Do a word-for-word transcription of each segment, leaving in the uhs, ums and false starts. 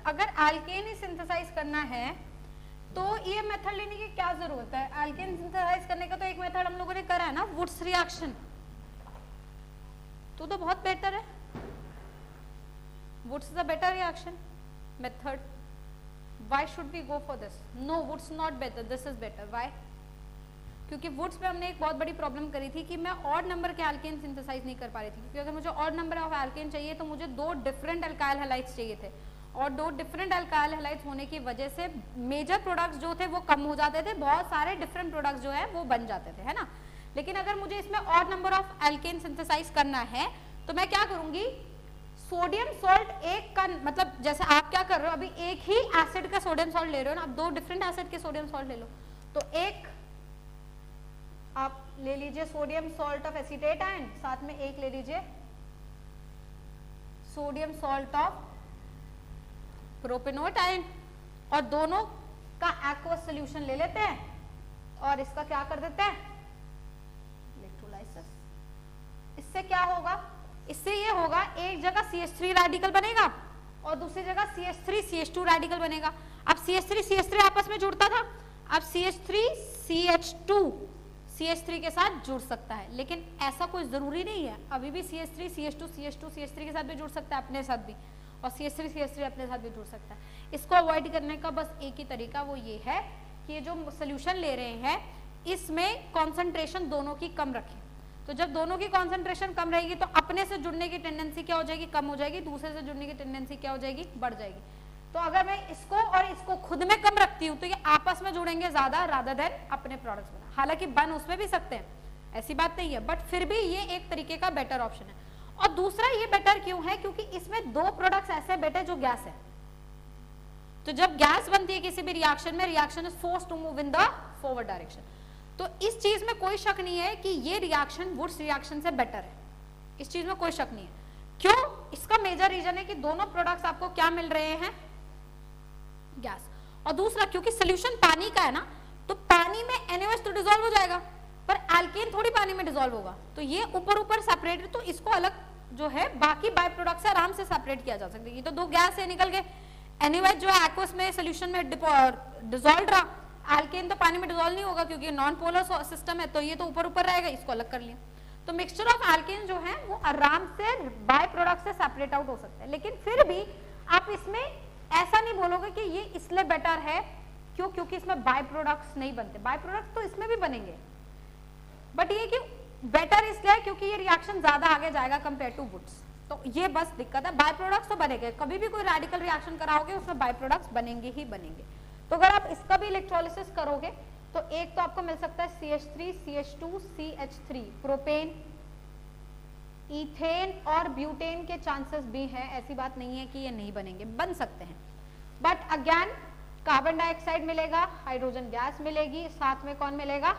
अगर एल्केन ही सिंथेसाइज करना है तो ये मेथड लेने की क्या जरूरत है? एल्केन सिंथेसाइज करने का तो एक मेथड हम लोगों ने करा है ना, वुड्स रिएक्शन, तो तो बहुत बेटर है। Wurtz is a better reaction method. Why should we go for this? No, Wurtz not better, this is better. Why? क्योंकि वुड्स में हमने एक बहुत बड़ी प्रॉब्लम करी थी कि मैं ऑड नंबर के एल्केन सिंथेसाइज नहीं कर पा रही थी, क्योंकि अगर मुझे ऑड नंबर ऑफ एल्केन चाहिए तो मुझे दो डिफरेंट अल्काइल हैलाइड्स चाहिए थे, और दो डिफरेंट अल्काइल हैलाइड्स होने की वजह से मेजर प्रोडक्ट्स जो थे वो कम हो जाते थे, बहुत सारे डिफरेंट प्रोडक्ट्स जो है वो बन जाते थे, है ना। लेकिन अगर मुझे इसमें odd number of alkane synthesize करना है तो मैं क्या करूंगी, सोडियम सॉल्ट एक का, मतलब जैसे आप क्या कर रहे हो, अभी एक ही एसिड का सोडियम सॉल्ट ले रहे हो ना, आप दो डिफरेंट एसिड के सोडियम सॉल्ट ले लो, तो एक आप ले लीजिए sodium salt of acetate ion, साथ में एक ले लीजिए sodium salt of propanoate ion, और दोनों का एक्वस सॉल्यूशन ले लेते हैं और इसका क्या कर देते हैं, इलेक्ट्रोलाइसिस। इससे क्या होगा, इससे ये होगा, एक जगह सी एच थ्री रेडिकल बनेगा और दूसरी जगह C H three C H two radical बनेगा। अब C H three C H three आपस में जुड़ता था, अब C H three C H two C H three के साथ जुड़ सकता है, लेकिन ऐसा कोई जरूरी नहीं है। अभी भी C H three C H two C H two C H three के साथ भी जुड़ सकता है, अपने साथ भी, और C H three C H three अपने साथ भी जुड़ सकता है। इसको अवॉइड करने का बस एक ही तरीका, वो ये है कि ये जो सोल्यूशन ले रहे हैं इसमें कॉन्सेंट्रेशन दोनों की कम रखें। तो जब दोनों की कॉन्सेंट्रेशन कम रहेगी तो अपने से जुड़ने की टेंडेंसी क्या हो जाएगी, कम हो जाएगी, दूसरे से जुड़ने की टेंडेंसी क्या हो जाएगी, बढ़ जाएगी। तो अगर मैं इसको और इसको खुद में कम रखती हूँ तो ये आपस में जुड़ेंगे ज्यादा रादर देन अपने प्रोडक्ट्स बना। हालांकि बन उसमें भी सकते हैं, ऐसी बात नहीं है, बट फिर भी ये एक तरीके का बेटर ऑप्शन है। और दूसरा ये बेटर क्यों है, क्योंकि इसमें दो प्रोडक्ट्स ऐसे बेटे जो गैस है। तो जब गैस बनती है किसी भी रिएक्शन में, reaction is forced to move in the forward direction. तो इस चीज में कोई शक नहीं है कि ये रिएक्शन वुड्स रिएक्शन से बेटर है, इस चीज में कोई शक नहीं है। क्यों? इसका मेजर रीजन है कि दोनों प्रोडक्ट्स आपको क्या मिल रहे हैं, गैस। और दूसरा, क्योंकि सोल्यूशन पानी का है ना, तो पानी में एन ए ओ एच तो डिसॉल्व हो जाएगा, पर एल्केन थोड़ी पानी में डिसॉल्व होगा, तो ये ऊपर ऊपर सेपरेटेड, तो इसको अलग जो है बाकी बाय प्रोडक्ट से आराम से सेपरेट किया जा सकता है। ये तो दो गैस से निकल गए, एन ए ओ एच जो है एक्वस में सोल्यूशन में डिसॉल्व रहा, एल्केन तो पानी में डिसॉल्व नहीं होगा क्योंकि नॉन पोलर सिस्टम है, तो ये तो ऊपर ऊपर रहेगा, इसको अलग कर लिया। तो मिक्सचर ऑफ एल्केन जो है वो आराम से बाय प्रोडक्ट से सेपरेट आउट हो सकता है। लेकिन फिर भी आप इसमें ऐसा नहीं बोलोगे कि ये इसलिए बेटर है, क्यों? क्योंकि इसमें बाय प्रोडक्ट्स नहीं बनते, बाय प्रोडक्ट्स तो इसमें भी बनेंगे, बट ये कि बेटर इसलिए क्योंकि ये रिएक्शन ज्यादा आगे जाएगा कंपेयर टू वुड्स। तो ये बस दिक्कत है, बाय प्रोडक्ट्स तो बनेंगे, कभी भी कोई रेडिकल रिएक्शन कराओगे उसमें बाय प्रोडक्ट्स बनेंगे ही बनेंगे। तो अगर आप इसका भी इलेक्ट्रोलिसिस करोगे तो एक तो आपको मिल सकता है C H three C H two C H three, propane, ethane और ब्यूटेन के चांसेस भी हैं, ऐसी बात नहीं है कि ये नहीं बनेंगे, बन सकते हैं। बट अगेन कार्बन डाइऑक्साइड मिलेगा, हाइड्रोजन गैस मिलेगी, साथ में कौन मिलेगा,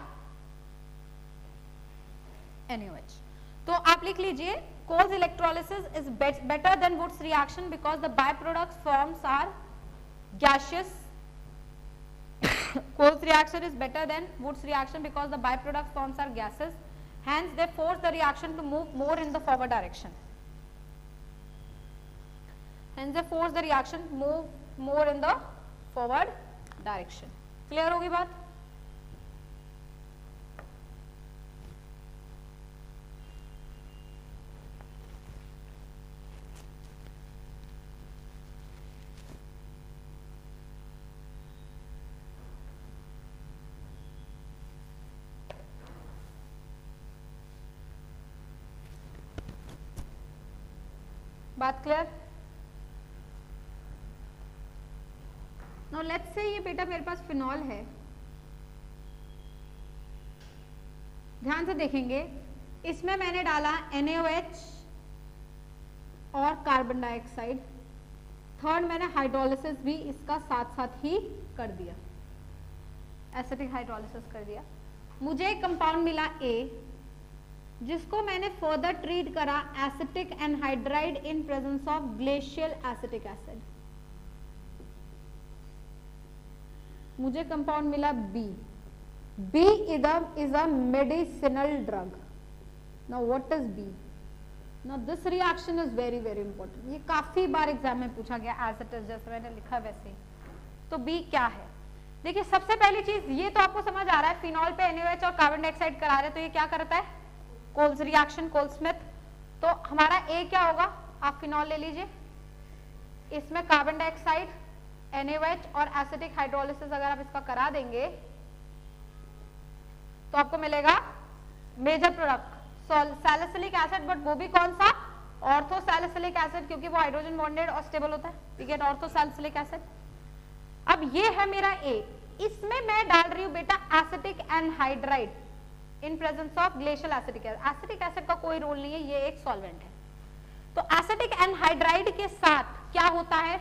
एन ए ओ एच। तो आप लिख लीजिए, Kolbe's electrolysis is better than Wurtz reaction because the by products forms are gaseous. Cole's reaction is better than Wood's reaction because the byproduct forms are gases. Hence, they force the reaction to move more in the forward direction. Hence, they force the reaction to move more in the forward direction. Clear होगी बात? बात clear? Now let's say ये बेटा मेरे पास phenol है, ध्यान से देखेंगे, इसमें मैंने डाला एन ए ओ एच और कार्बन डाइऑक्साइड, थर्ड मैंने हाइड्रोलिसिस भी इसका साथ साथ ही कर दिया, एसिटिक हाइड्रोलिसिस कर दिया। मुझे एक कंपाउंड मिला ए, जिसको मैंने फर्दर ट्रीट करा acetic anhydride in presence of glacial acetic acid. मुझे कंपाउंड मिला B, B is a medicinal drug. Now what is B? Now this reaction is very very important. ये काफी बार एग्जाम में पूछा गया as it is, जैसे मैंने लिखा वैसे ही. तो B क्या है? देखिए सबसे पहली चीज ये तो आपको समझ आ रहा है, फिनॉल पे एन ए ओ एच और कार्बन डाइऑक्साइड करा रहे, तो ये क्या करता है? Kolbe's reaction, Kolbe Schmitt. तो हमारा A क्या होगा? आप फिनॉल ले लीजिए, इसमें carbon dioxide, N A O H और एसिटिक हाइड्रोलिसिस अगर आप इसका करा देंगे तो आपको मिलेगा major product salicylic acid. But वो भी कौन सा? ऑर्थो सैलिसिलिक एसिड, क्योंकि वो हाइड्रोजन बॉन्डेड और स्टेबल होता है. We get ortho salicylic acid. अब ये है मेरा A, इसमें मैं डाल रही हूं बेटा acetic anhydride in presence of glacial acetic acid. Acetic acid का कोई रोल नहीं है, ये एक सॉल्वेंट है. तो एसिटिक एनहाइड्राइड के साथ क्या होता है?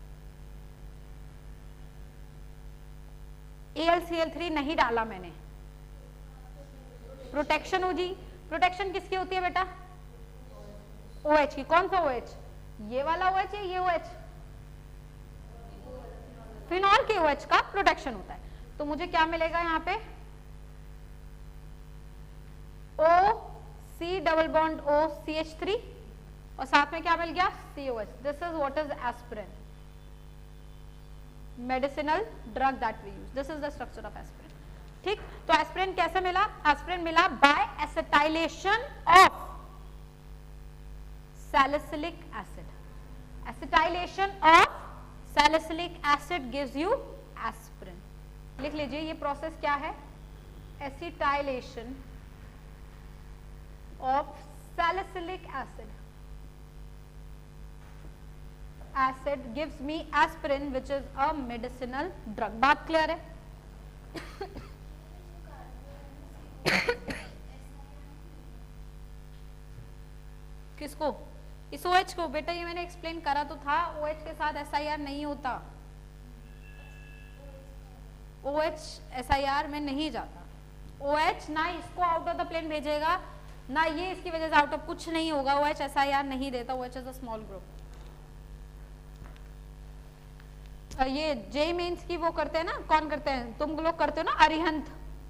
A L C L three नहीं डाला मैंने, प्रोटेक्शन हो जी. प्रोटेक्शन किसकी होती है बेटा? OH की. कौन सा OH? ये वाला OH है, ये OH फिनॉल के OH का प्रोटेक्शन होता है. तो मुझे क्या मिलेगा यहाँ पे? O C double bond O C H three और साथ में क्या मिल गया? C O H. This is what is aspirin, medicinal drug that we use. This is the structure of aspirin. ठीक, तो एस्पिरिन कैसे मिला? एस्पिरिन मिला by acetylation of salicylic acid. Acetylation of salicylic acid gives you aspirin. लिख लीजिए ये process क्या है? Acetylation of salicylic acid acid gives me aspirin which is a medicinal drug. बात क्लियर है? किसको? इस OH को. बेटा ये मैंने एक्सप्लेन करा तो था, OH के साथ एस आई आर नहीं होता, OH एस आई आर में नहीं जाता. OH ना इसको आउट ऑफ द प्लेन भेजेगा, ना ये इसकी वजह से आउट ऑफ, कुछ नहीं होगा. OH एस आई आर नहीं देता. OH is a small group. ये जेई मेंस की वो करते हैं ना, कौन करते हैं? तुम लोग करते हो ना, अरिहंत,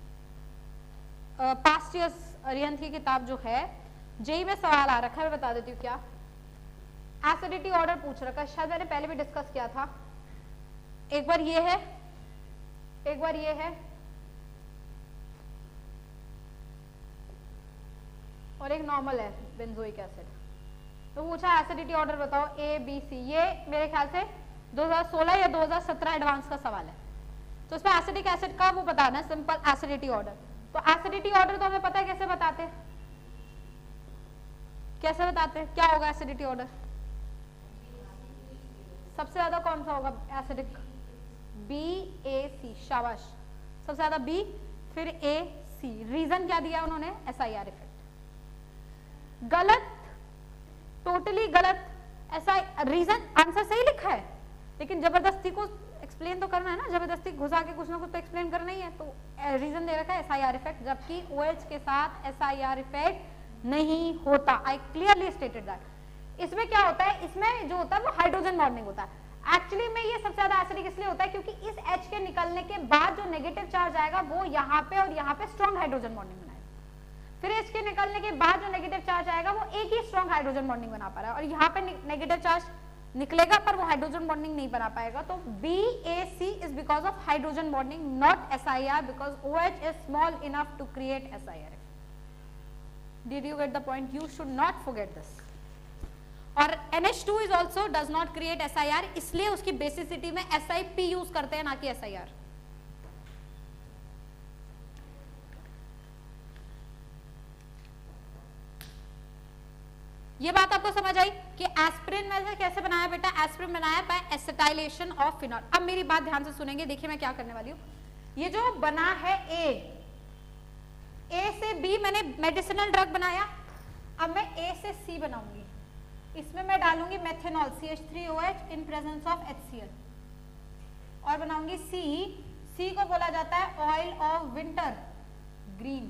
पास्ट ईयर्स अरिहंत की किताब जो है, जेई में सवाल आ रखा है, मैं बता देती हूँ क्या. एसिडिटी ऑर्डर पूछ रखा है, शायद मैंने पहले भी डिस्कस किया था. एक बार ये है, एक बार ये है, और एक नॉर्मल है बेंजोइक एसिड. तो पूछा एसिडिटी ऑर्डर बताओ ए बी सी. ये मेरे ख्याल से दो हज़ार सोलह या दो हज़ार सत्रह एडवांस का सवाल है. तो इसमें एसिडिक एसिड का वो बताना है, सिंपल एसिडिटी ऑर्डर. तो एसिडिटी ऑर्डर तो हमें पता है कैसे बताते हैं, कैसे बताते हैं? क्या होगा एसिडिटी ऑर्डर? सबसे ज्यादा कौन सा होगा एसिडिक? बी ए सी. शाबाश, सबसे ज्यादा बी, फिर ए सी. रीजन क्या दिया उन्होंने? S I R effect. गलत, टोटली गलत. ऐसा रीजन, आंसर सही लिखा है लेकिन जबरदस्ती को एक्सप्लेन तो करना है ना, जबरदस्ती घुसा के कुछ ना कुछ तो एक्सप्लेन करना ही है. तो रीजन दे रखा है एस आई आर इफेक्ट, जबकि OH के साथ एस आई आर इफेक्ट नहीं होता. I clearly stated that. इसमें क्या होता है? इसमें जो होता है वो हाइड्रोजन बॉन्डिंग होता है. एक्चुअली में ये सबसे ज्यादा एसिडिक इसलिए होता है क्योंकि इस H के निकलने के बाद जो नेगेटिव चार्ज आएगा वो यहाँ पे और यहाँ पे स्ट्रॉन्ग हाइड्रोजन बॉन्डिंग बनाएगा. फिर H के निकलने के बाद जो नेगेटिव चार्ज आएगा वो एक ही स्ट्रॉन्ग हाइड्रोजन बॉन्डिंग बना पा रहा है, और यहाँ पे नेगेटिव चार्ज निकलेगा पर वो हाइड्रोजन बॉन्डिंग नहीं बना पाएगा. तो B A C is because of hydrogen bonding, not S I R, because OH is small enough to create S I R. Did you get the point? You should not forget this. और N H two is also does not create S I R, इसलिए उसकी basicity में S I P use करते हैं, ना कि S I R. ये बात आपको समझ आई कि एस्पिरिन में से कैसे बनाया बेटा? एस्पिरिन बनाया बाय एसिटाइलेशन ऑफ फिनॉल. अब मेरी बात ध्यान से सुनेंगे, देखिए मैं क्या करने वाली हूँ. ये जो बना है A, A से B मैंने मेडिसिनल ड्रग बनाया. अब मैं A से C बनाऊंगी. इसमें मैं डालूंगी methanol C H three O H in presence of H C L, और बनाऊंगी C. C को बोला जाता है oil of wintergreen.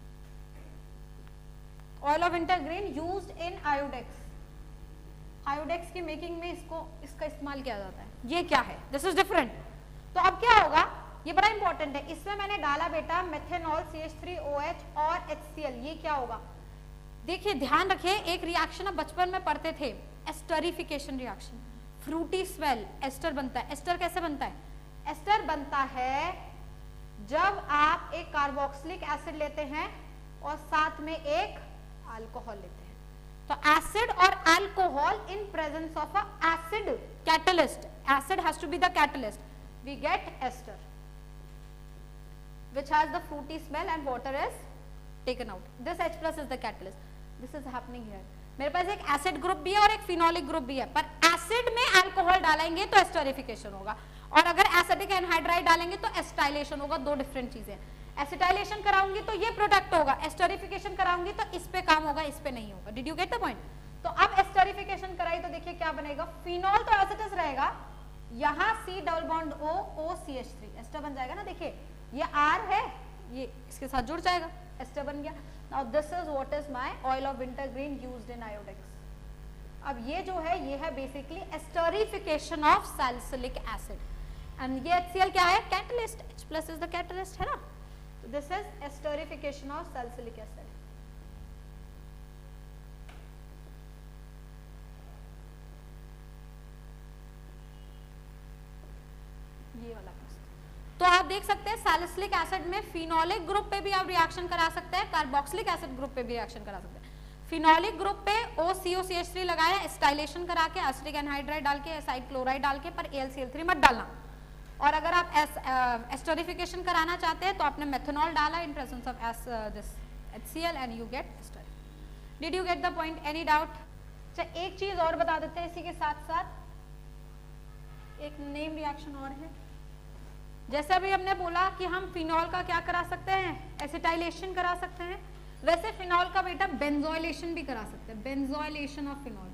Oil of wintergreen used in Iodex. Iodex की मेकिंग में इसको इसका इस्तेमाल किया जाता है. ये क्या है? This is different. तो अब क्या होगा? ये बड़ा इंपॉर्टेंट है. इसमें मैंने डाला बेटा methanol C H three O H और H C L. ये क्या होगा? देखिए ध्यान रखिए, एक रिएक्शन अब बचपन में पढ़ते थे, esterification reaction, fruity smell, ester बनता है। एस्टर कैसे बनता है? एस्टर बनता है जब आप एक कार्बोक्सिलिक एसिड लेते हैं और साथ में एक अल्कोहल लेते हैं। तो एसिड और alcohol in presence of a acid catalyst, acid has to be the catalyst, we get ester which has the fruity smell and water is taken out. This H plus is the catalyst. This is happening here. मेरे पास एक acid group भी है और एक phenolic group भी है, पर acid में अल्कोहल डालेंगे तो एस्टरिफिकेशन होगा, और अगर एसिडिक एनहाइड्राइड डालेंगे तो एस्टाइलेशन होगा। दो डिफरेंट चीजें। एसिटाइलेशन कराऊंगी तो ये प्रोडक्ट होगा, एस्टरिफिकेशन कराऊंगी तो इस पे काम होगा, इस पे नहीं होगा। Did you get the point? तो अब एस्टरिफिकेशन कराई तो देखिए क्या बनेगा, फिनोल तो एज इट इज रहेगा, यहाँ C double bond O O C H three ester बन जाएगा ना। देखिए ये R है, ये इसके साथ जुड़ जाएगा, एस्टर बन गया। Now this is what is my oil of wintergreen used in Iodex. अब ये जो है ये है basically esterification of salicylic acid, and ये HCl क्या है? Catalyst. H plus is the catalyst, है ना। तो this is esterification of salicylic acid. ये वाला तो आप देख सकते हैं सैलिसिलिक एसिड में फिनोलिक ग्रुप पे भी आप रिएक्शन करा सकते हैं, कार्बोक्सिलिक एसिड ग्रुप पे भी रिएक्शन करा सकते हैं। फिनोलिक ग्रुप पे O C O C H three लगाया, एस्टाइलेशन करा के एसिटिक एनहाइड्राइड डाल के, एसाइड क्लोराइड डाल के, पर A L C L three मत डालना। और अगर आप एस्टरिफिकेशन कराना चाहते हैं तो आपने मेथनॉल डाला in presence of as this H C L and you get ester. Did you get the point? Any doubt? अच्छा एक चीज और बता देते हैं इसी के साथ साथ, एक नेम रिएक्शन और है। जैसे अभी हमने बोला कि हम फिनॉल का क्या करा सकते हैं? एसिटाइलेशन करा सकते हैं। वैसे फिनॉल का बेटा बेंजोइलेशन भी करा सकते हैं, बेंजोइलेशन ऑफ फिनॉल।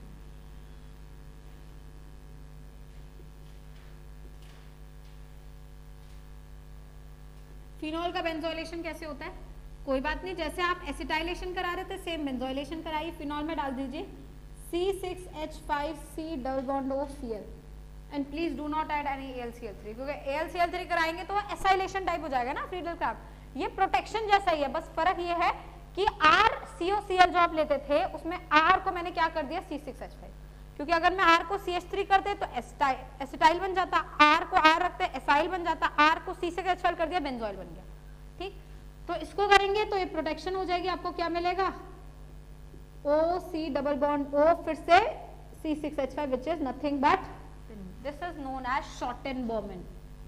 फिनॉल का बेंजोइलेशन कैसे होता है? कोई बात नहीं, जैसे आप एसिटाइलेशन करा रहे थे सेम बेंजोइलेशन कराइए। फिनॉल में डाल दीजिए C six H five C double bond O C L and please do not add any A L C L three, क्योंकि A L C L three कराएंगे तो एसाइलेशन टाइप हो जाएगा ना फ्रीडल क्राफ्ट। ये प्रोटेक्शन जैसा ही है, बस फर्क ये है कि R C O C L जो आप लेते थे उसमें R को मैंने क्या कर दिया C सिक्स H फाइव, क्योंकि अगर मैं R को C H थ्री करते तो एसिटाइल बन जाता, R को R रखते एसाइल बन जाता, R को C सिक्स H फाइव कर दिया बेंजोइल बन गया। ठीक, तो इसको करेंगे तो ये प्रोटेक्शन हो जाएगी। आपको क्या मिलेगा? O C double bond O फिर से C six H five which is nothing but this is known as Schotten-Bowman.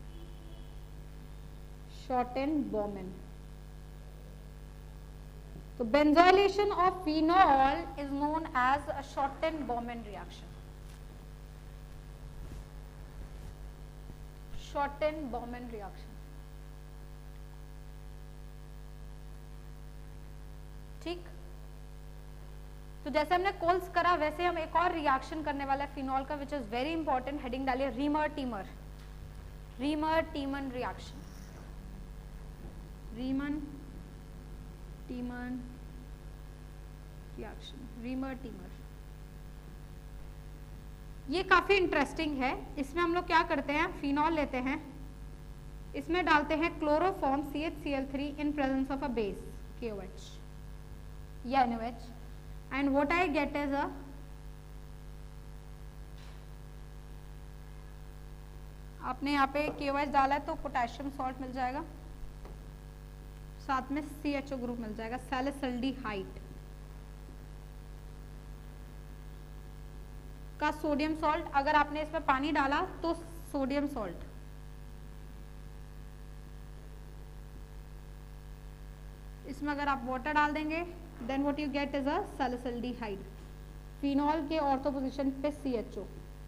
Schotten-Bowman. So benzoylation of phenol is known as a Schotten-Bowman reaction. Schotten-Bowman reaction. ठीक, तो जैसे हमने Coles करा वैसे हम एक और रिएक्शन करने वाला है फिनॉल का, which is very important. Heading डालिए Reimer Tiemann, Reimer Tiemann reaction, Reimer Tiemann reaction, Reimer Tiemann. ये काफी इंटरेस्टिंग है। इसमें हम लोग क्या करते हैं, फिनॉल लेते हैं, इसमें डालते हैं chloroform C H C L three in presence of a base K O H या N O H, and what I get is a आपने यहाँ पे K O H डाला है तो पोटेशियम सॉल्ट मिल जाएगा, साथ में C H O ग्रुप मिल जाएगा, सैलिसल्डिहाइड का सोडियम सॉल्ट। अगर आपने इसमें पानी डाला तो सोडियम सॉल्ट, इसमें अगर आप वाटर डाल देंगे then what you get is a salicylic phenol के ऑर्थो पोजीशन पे C H O,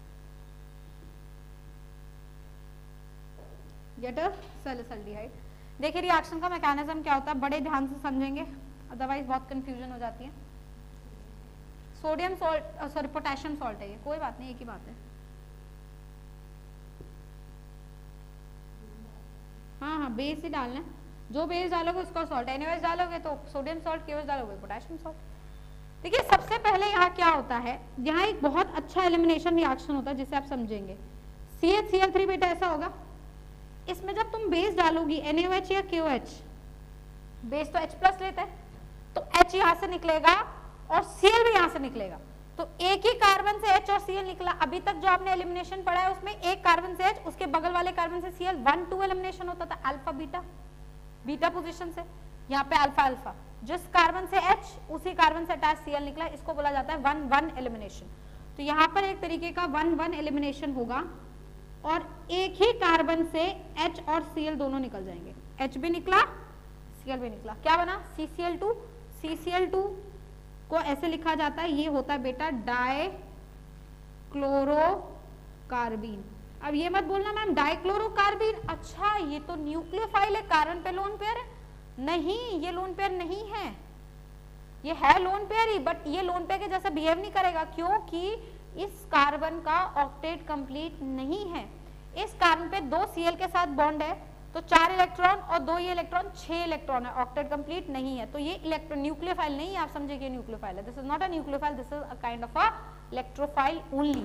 get a salicylic। देखिए रिएक्शन का मैकेनिज्म क्या होता है, बड़े ध्यान से समझेंगे अदरवाइज बहुत कंफ्यूजन हो जाती है। Sodium salt sorry potassium salt है ये, कोई बात नहीं एक ही बात है। हाँ हाँ बेस ही डालना है, जो बेस डालोगे उसका सॉल्ट, N O H डालोगे तो sodium salt, K O H डालोगे पोटेशियम सॉल्ट। देखिए सबसे पहले यहाँ क्या होता है, यहाँ एक बहुत अच्छा एलिमिनेशन रिएक्शन होता है जिसे आप समझेंगे। C H C L three बेटा ऐसा होगा, इसमें जब तुम बेस डालोगी N O H या K O H, बेस तो H प्लस लेता है तो H यहाँ से निकलेगा और Cl भी यहाँ से निकलेगा, तो एक ही कार्बन से H और Cl निकला। अभी तक जो आपने एलिमिनेशन पढ़ा है उसमें एक कार्बन से H, उसके बगल वाले कार्बन से Cl, वन टू एलिमिनेशन होता था, अल्फा बीटा, बीटा पोजीशन से, यहाँ पे अल्फा अल्फा, जिस कार्बन से H उसी कार्बन से अटैच Cl निकला, इसको बोला जाता है वन वन एलिमिनेशन। तो यहाँ पर एक तरीके का वन वन एलिमिनेशन होगा और एक ही कार्बन से H और Cl दोनों निकल जाएंगे, H भी निकला Cl भी निकला, क्या बना C C L two. C C L two को ऐसे लिखा जाता है, ये होता है बेटा डाई क्लोरोकार्बीन। अब ये मत बोलना मैम डाइक्लोरोकार्बीन, अच्छा ये तो न्यूक्लियोफाइल है, कार्बन पे लोन पेयर है, नहीं ये लोन पेयर नहीं है, ये है लोन पेयर ही, बट ये लोन पेयर के जैसा बिहेव नहीं करेगा, क्योंकि इस कार्बन का ऑक्टेट कंप्लीट नहीं है। इस कार्बन पे दो Cl के साथ बॉन्ड है तो चार इलेक्ट्रॉन और दो ये इलेक्ट्रॉन छह इलेक्ट्रॉन है, ऑक्टेट कंप्लीट नहीं है, तो ये इलेक्ट्रॉन न्यूक्लियोफाइल नहीं है, आप समझे कि न्यूक्लियोफाइल है, this is not a nucleophile, this is a kind of a electrophile only.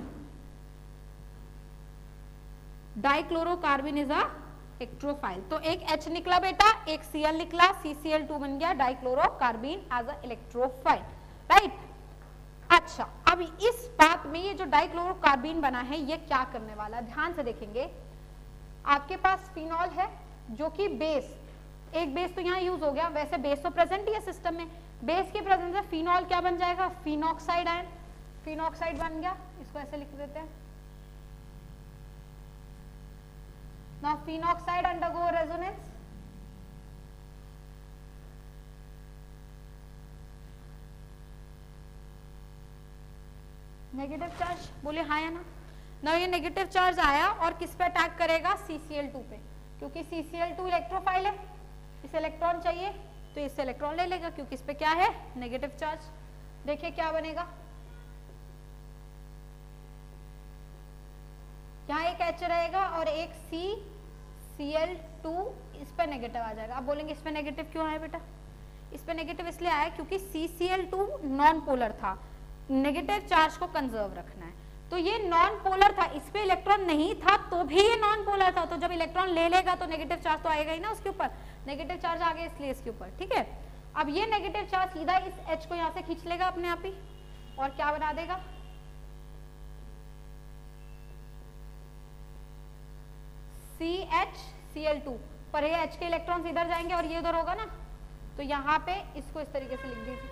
Dichlorocarbene is a electrophile. तो एक H निकला बेटा, एक Cl निकला, सी सी एल टू बन गया dichlorocarbene as a electrophile, right. अच्छा, अब इस बात में ये जो डाइक्लोरोकार्बन बना है ये क्या करने वाला है, ध्यान से देखेंगे। आपके पास फिनॉल है जो कि बेस, एक बेस तो यहाँ यूज हो गया, वैसे बेस तो प्रेजेंट ही है सिस्टम में, बेस के प्रेजेंस में फिनॉल क्या बन जाएगा, फिनॉक्साइड आयन, फिनॉक्साइड बन गया, इसको ऐसे लिख देते हैं। Now phenoxide undergo resonance, negative charge, बोले हाँ या ना। ना ये नेगेटिव चार्ज आया और किस पे अटैक करेगा, सी सी एल टू पे, क्योंकि C C L two electrophile है, इसे इलेक्ट्रॉन चाहिए तो इससे इलेक्ट्रॉन ले लेगा, क्योंकि इस पे क्या है नेगेटिव चार्ज। देखिए क्या बनेगा, यहाँ एक H रहेगा और एक C सी एल टू, इस पे नेगेटिव आ जाएगा। आप बोलेंगे इस पे नेगेटिव क्यों आया बेटा, इस पे नेगेटिव इसलिए आया क्योंकि C C L two non polar था, नेगेटिव चार्ज को कंजर्व रखना है, तो ये नॉन पोलर था, इस पे इलेक्ट्रॉन नहीं था तो भी ये नॉन पोलर था, तो जब इलेक्ट्रॉन ले लेगा तो नेगेटिव चार्ज तो आएगा ही ना उसके ऊपर, नेगेटिव चार्ज आ गया इसलिए इसके ऊपर, ठीक है। अब ये नेगेटिव चार्ज सीधा इस H को यहाँ से खींच लेगा अपने आप ही और क्या बना देगा, C H C L two, पर ये H के इलेक्ट्रॉन्स इधर जाएंगे और ये उधर होगा ना, तो यहाँ पे इसको इस तरीके से लिख दीजिए,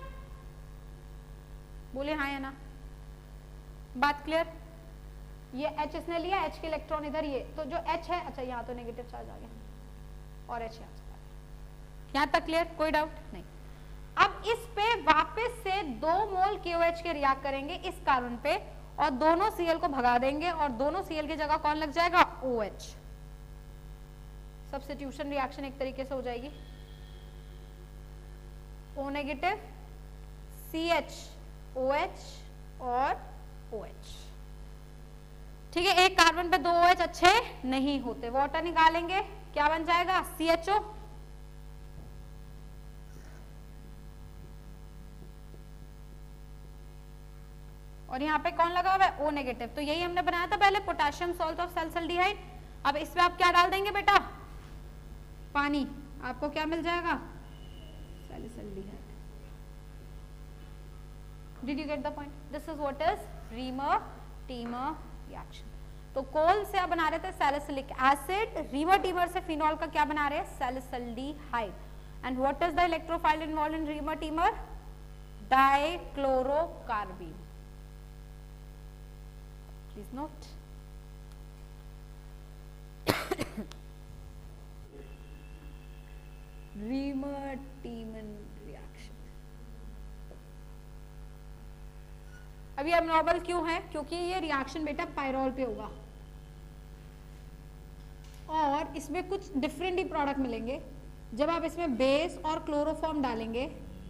बोले हाँ या ना, बात क्लियर। ये H इसने लिया, H के इलेक्ट्रॉन इधर, ये तो जो H है, अच्छा यहाँ तो नेगेटिव चार्ज आ गया और H यहाँ से, यहाँ तक क्लियर, कोई डाउट नहीं। अब इस पे वापस से दो मोल के ओ एच के रिएक्ट करेंगे इस कार्बन पे और दोनों Cl को भगा देंगे और दोनों Cl की जगह कौन लग जाएगा, OH, सब्स्टिट्यूशन रिएक्शन एक तरीके से हो जाएगी, O negative C H O H और OH, ठीक है। एक कार्बन पे दो OH अच्छे नहीं होते, वाटर निकालेंगे क्या बन जाएगा, सी एच ओ, और यहाँ पे कौन लगा हुआ है, O नेगेटिव, तो यही हमने बनाया था पहले, पोटेशियम सॉल्ट ऑफ सैलिसल्डिहाइड। अब इसमें आप क्या डाल देंगे बेटा, पानी, आपको क्या मिल जाएगा, salicylaldehyde. Did you get the point, this is what is Reimer Tiemann reaction. तो कोल से आप बना रहे थे सैलिसिलिक एसिड, रीमर टीमर से फिनॉल का क्या बना रहे हैं, salicylaldehyde. And what is the electrophile involve in Reimer Tiemann, dichlorocarbene, please note. Reimer Tiemann reaction. अभी एब्नॉर्मल क्यों है, क्योंकि ये रिएक्शन बेटा पायरोल पे होगा और इसमें कुछ डिफरेंट ही प्रोडक्ट मिलेंगे। जब आप इसमें बेस और क्लोरोफॉर्म डालेंगे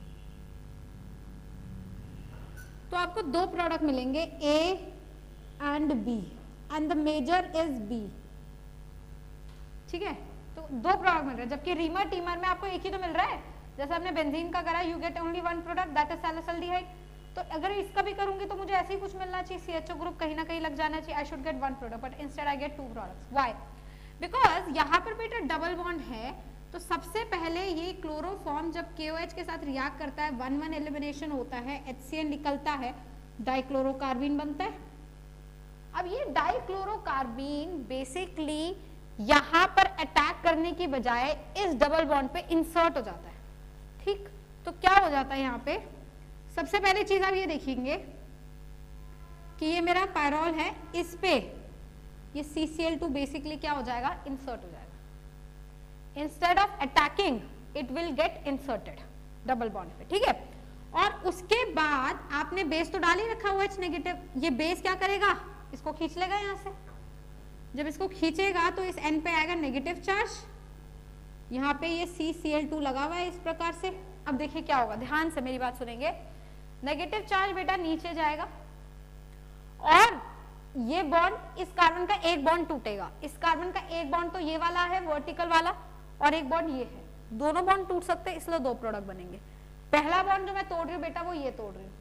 तो आपको दो प्रोडक्ट मिलेंगे, A and B, and the major is B, ठीक है। तो दो प्रोडक्ट मिल रहे हैं, जबकि रीमर टीमर में आपको एक ही तो मिल रहा है, जैसे आपने बेंजीन का करा, you get only one product that is salicylaldehyde. तो अगर इसका भी करूंगी तो मुझे ऐसे ही कुछ मिलना चाहिए, सी एच ओ ग्रुप कहीं ना कहीं लग जाना चाहिए, I should get one product, but instead I get two products. Why, because यहाँ पर बेटा डबल बॉन्ड है, तो सबसे पहले ये क्लोरोफॉर्म जब के ओ एच के साथ रिएक्ट करता है, वन वन एलिमिनेशन होता है, एच सी एन निकलता है, डाइक्लोरोकार्बीन बनता है। अब ये डाइक्लोरोकार्बीन बेसिकली यहां पर अटैक करने की बजाय इस डबल बॉन्ड पे इंसर्ट हो जाता है। ठीक, तो क्या हो जाता है यहाँ पे, सबसे पहले चीज आप ये देखेंगे कि ये मेरा पायरोल है, इस पे ये C C L two basically क्या हो जाएगा, इंसर्ट हो जाएगा। Instead of attacking it will get inserted double bond पे, ठीक है। और उसके बाद आपने बेस तो डाल ही रखा हुआ एच नेगेटिव, ये बेस क्या करेगा, इसको खींच लेगा यहाँ से। जब इसको खींचेगा तो इस एन पे आएगा नेगेटिव चार्ज, यहाँ पे ये सी सी एल टू लगा हुआ है इस प्रकार से। अब देखिए क्या होगा, ध्यान से मेरी बात सुनेंगे। नेगेटिव चार्ज बेटा नीचे जाएगा और ये बॉन्ड, इस कार्बन का एक बॉन्ड टूटेगा, इस कार्बन का एक बॉन्ड तो ये वाला है वर्टिकल वाला और एक बॉन्ड ये है, दोनों बॉन्ड टूट सकते हैं, इसलिए दो प्रोडक्ट बनेंगे। पहला बॉन्ड जो मैं तोड़ रही हूँ बेटा वो ये तोड़ रही हूँ,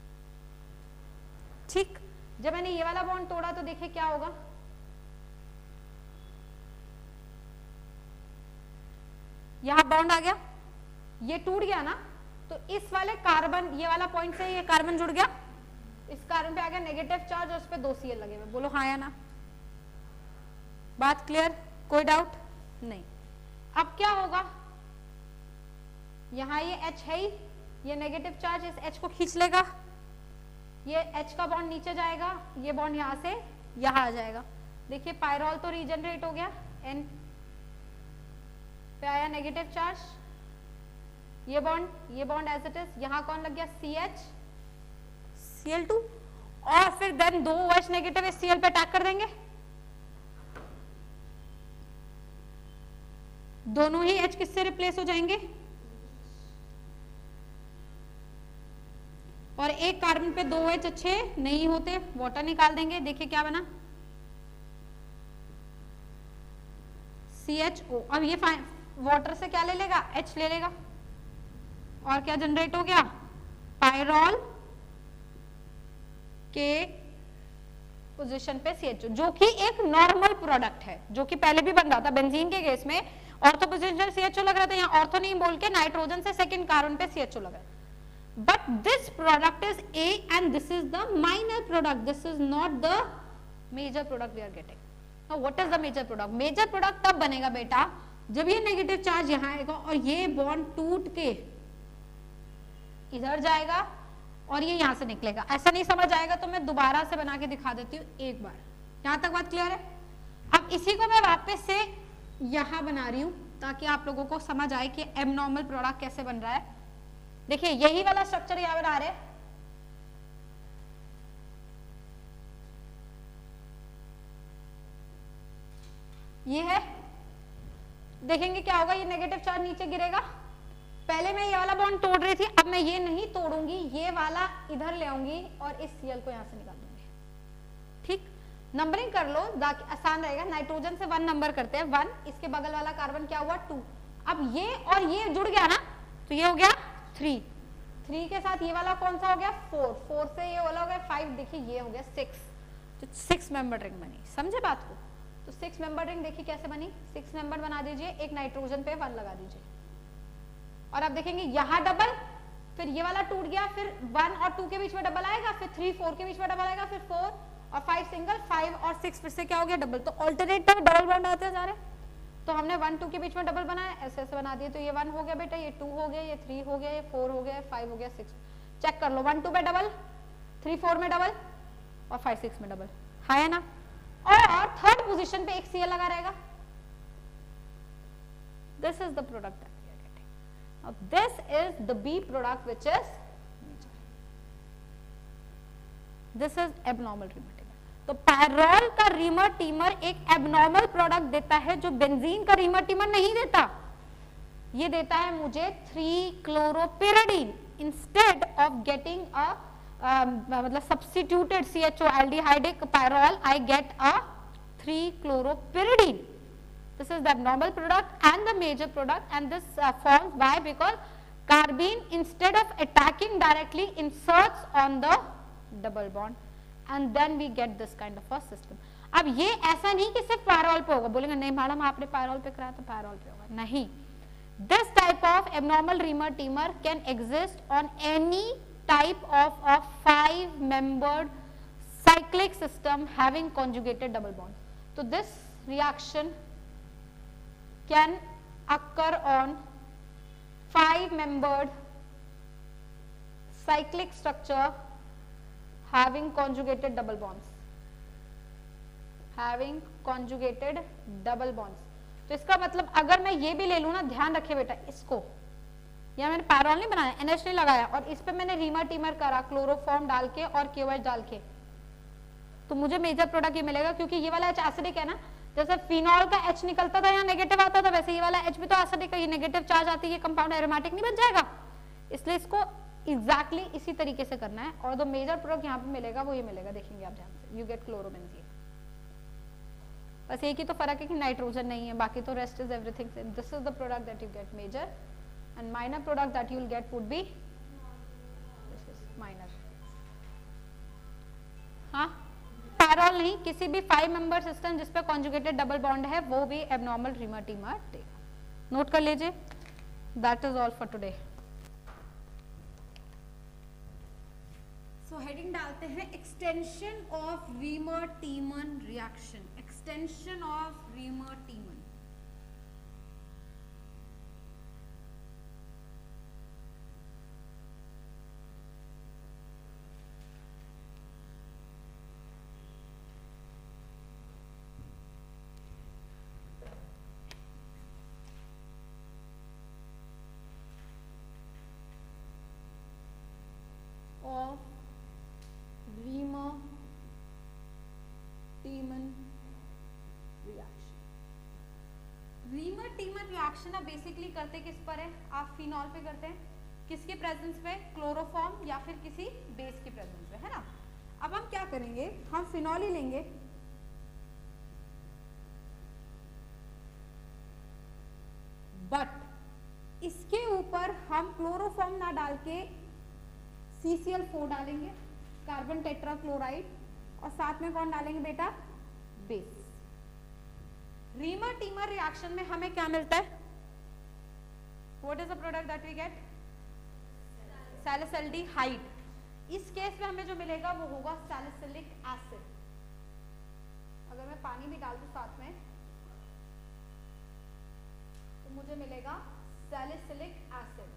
ठीक। जब मैंने ये वाला बॉन्ड तोड़ा तो देखिए क्या होगा, यहां बॉन्ड आ गया, ये टूट गया ना, तो इस वाले कार्बन, ये वाला पॉइंट से ये कार्बन जुड़ गया, इस कार्बन पे आ गया नेगेटिव चार्ज और उस पे दो सी एल लगे हुए। बोलो हाँ या ना, बात क्लियर, कोई डाउट नहीं। अब क्या होगा, यहां ये H है ही, ये नेगेटिव चार्ज इस H को खींच लेगा, ये H का बॉन्ड नीचे जाएगा, ये बॉन्ड यहां से यहां आ जाएगा। देखिए पायरोल तो रीजनरेट हो गया, N पे आया नेगेटिव चार्ज, ये बॉन्ड, ये बॉन्ड एज इट इज, यहां कौन लग गया, C H C L two, और फिर देन दो OH नेगेटिव इस Cl पे अटैक कर देंगे, दोनों ही H किससे रिप्लेस हो जाएंगे, और एक कार्बन पे दो OH अच्छे नहीं होते, वाटर निकाल देंगे। देखिए क्या बना, सी एच ओ। अब ये वाटर से क्या ले लेगा, H ले लेगा, और क्या जनरेट हो गया, पायरोल के पोजीशन पे सी एच ओ, जो कि एक नॉर्मल प्रोडक्ट है, जो कि पहले भी बन रहा था बेंजीन के केस में, ortho position C H O लग रहा था, यहाँ ऑर्थो नहीं बोल के नाइट्रोजन से सेकंड कार्बन पे सी एच ओ लगा। But this product is A and this is the minor product, this is not the major product we are getting. Now what is the major product, major product तब बनेगा बेटा जब ये negative charge यहाँ आएगा और ये बॉन्ड टूट के इधर जाएगा और ये यहां से निकलेगा। ऐसा नहीं समझ आएगा तो मैं दोबारा से बना के दिखा देती हूँ एक बार, यहां तक बात क्लियर है। अब इसी को मैं वापस से यहां बना रही हूं ताकि आप लोगों को समझ आए कि एबनॉर्मल प्रोडक्ट कैसे बन रहा है। देखिए यही वाला स्ट्रक्चर यहां बना रहे, ये है, देखेंगे क्या होगा, ये नेगेटिव चार्ज नीचे गिरेगा। पहले मैं ये वाला बॉन्ड तोड़ रही थी, अब मैं ये नहीं तोड़ूंगी, ये वाला इधर ले आऊंगी और इस सीएल को यहां से निकाल दूंगी। ठीक, नंबरिंग कर लो ताकि आसान रहेगा। नाइट्रोजन से वन नंबर करते हैं, वन, इसके बगल वाला कार्बन क्या हुआ, टू। अब ये और ये जुड़ गया ना, तो ये हो गया थ्री, थ्री के साथ ये वाला कौन सा हो गया, फोर, फोर से ये वाला हो गया फाइव, देखिए ये हो गया सिक्स, तो सिक्स मेंबर रिंग बनी। समझे बात को, तो सिक्स मेंबर रिंग देखिए कैसे बनी, सिक्स मेंबर बना दीजिए, एक नाइट्रोजन पे वन लगा दीजिए, और अब देखेंगे यहाँ डबल, फिर ये वाला टूट गया, फिर वन और टू के बीच में डबल आएगा, फिर थ्री फोर के बीच में डबल आएगा, फिर फोर और फाइव सिंगल, फाइव और सिक्स फिर से क्या हो गया, डबल। तो ऑल्टरनेट डबल बॉन्ड आते जा रहे, तो हमने वन टू के बीच में डबल बनाया, ऐसे ऐसे बना दिए, तो ये वन हो गया बेटा, ये टू हो गया, ये थ्री हो गया, ये फोर हो गया, फाइव हो गया, सिक्स। चेक कर लो, वन टू पे डबल, थ्री फोर में डबल और फाइव सिक्स में डबल, है ना। और थर्ड पोजीशन पे एक सीएल लगा रहेगा। This is the product that we are getting. Now this is the B product which is this is abnormal Reimer Tiemann. तो पैरोल का रीमर टीमर एक एबनॉर्मल प्रोडक्ट देता है जो बेंजीन का रीमर टीमर नहीं देता। ये देता है मुझे three chloropyridine instead of getting a Uh, मतलब substituted C H O aldehydic pyrrole, I get a three chloropyridine. This is the abnormal product and the major product, and this uh, forms why, because carbene instead of attacking directly inserts on the double bond, and then we get this kind of a system. अब ये ऐसा नहीं कि सिर्फ pyrrole पे होगा, बोलेंगे नहीं मैडम आपने pyrrole पे कराया तो pyrrole पे होगा, नहीं, This type of abnormal reamer teamer can exist on any type of a five membered cyclic system having conjugated double bonds. So this reaction can occur on five membered cyclic structure having conjugated double bonds, having conjugated double bonds. तो इसका मतलब अगर मैं ये भी ले लूँ ना, ध्यान रखे बेटा इसको, या मैंने पैरोल नहीं बनाया, एनएच नहीं लगाया और इस पे मैंने रीमर टीमर करा क्लोरोफॉर्म डाल के और क्यूएच डाल के, तो मुझे मेजर प्रोडक्ट ये मिलेगा, क्योंकि ये वाला एच एसिडिक है ना, जैसे फिनॉल का एच निकलता था यहाँ नेगेटिव आता था, वैसे ये वाला एच भी तो एसिडिक है, ये नेगेटिव चार्ज आती है, कंपाउंड एरोमेटिक नहीं बन जाएगा, इसलिए इसको एग्जैक्टली exactly इसी तरीके से करना है। और जो मेजर प्रोडक्ट यहाँ पे मिलेगा वो ये मिलेगा, देखेंगे आप ध्यान से, यू गेट क्लोरोबेंजीन। बस एक ही तो फर्क है कि नाइट्रोजन नहीं है, बाकी तो rest is everything same. This is the product that you get major and minor product that you will get would be this is minor. हाँ, पैरोल नहीं, किसी भी फाइव मेंबर सिस्टम जिसपे कॉन्जुगेटेड डबल बॉन्ड है वो भी abnormal Reimer Tiemann देगा। Note कर लीजिए, that is all for today. So heading डालते हैं extension of Reimer Tiemann reaction, extension of Reimer Tiemann. of Riemer Tiemann reaction। Riemer Tiemann reaction आप बेसिकली करते किस पर है, आप फिनॉल पे करते हैं, किसके प्रेजेंस पे, क्लोरोफॉर्म या फिर किसी बेस के प्रेजेंस पे, है ना। अब हम क्या करेंगे, हम फिनॉल ही लेंगे, बट इसके ऊपर हम क्लोरोफॉर्म ना डाल के सी सी एल फोर डालेंगे, कार्बन टेट्रा क्लोराइड, और साथ में कौन डालेंगे बेटा, बेस। रीमर टीमर रिएक्शन में हमें क्या मिलता है, what is the product that we get, salicylaldehyde. इस केस में हमें जो मिलेगा वो होगा सैलिसिलिक एसिड। अगर मैं पानी भी डाल दूं साथ में तो मुझे मिलेगा सैलिसिलिक एसिड।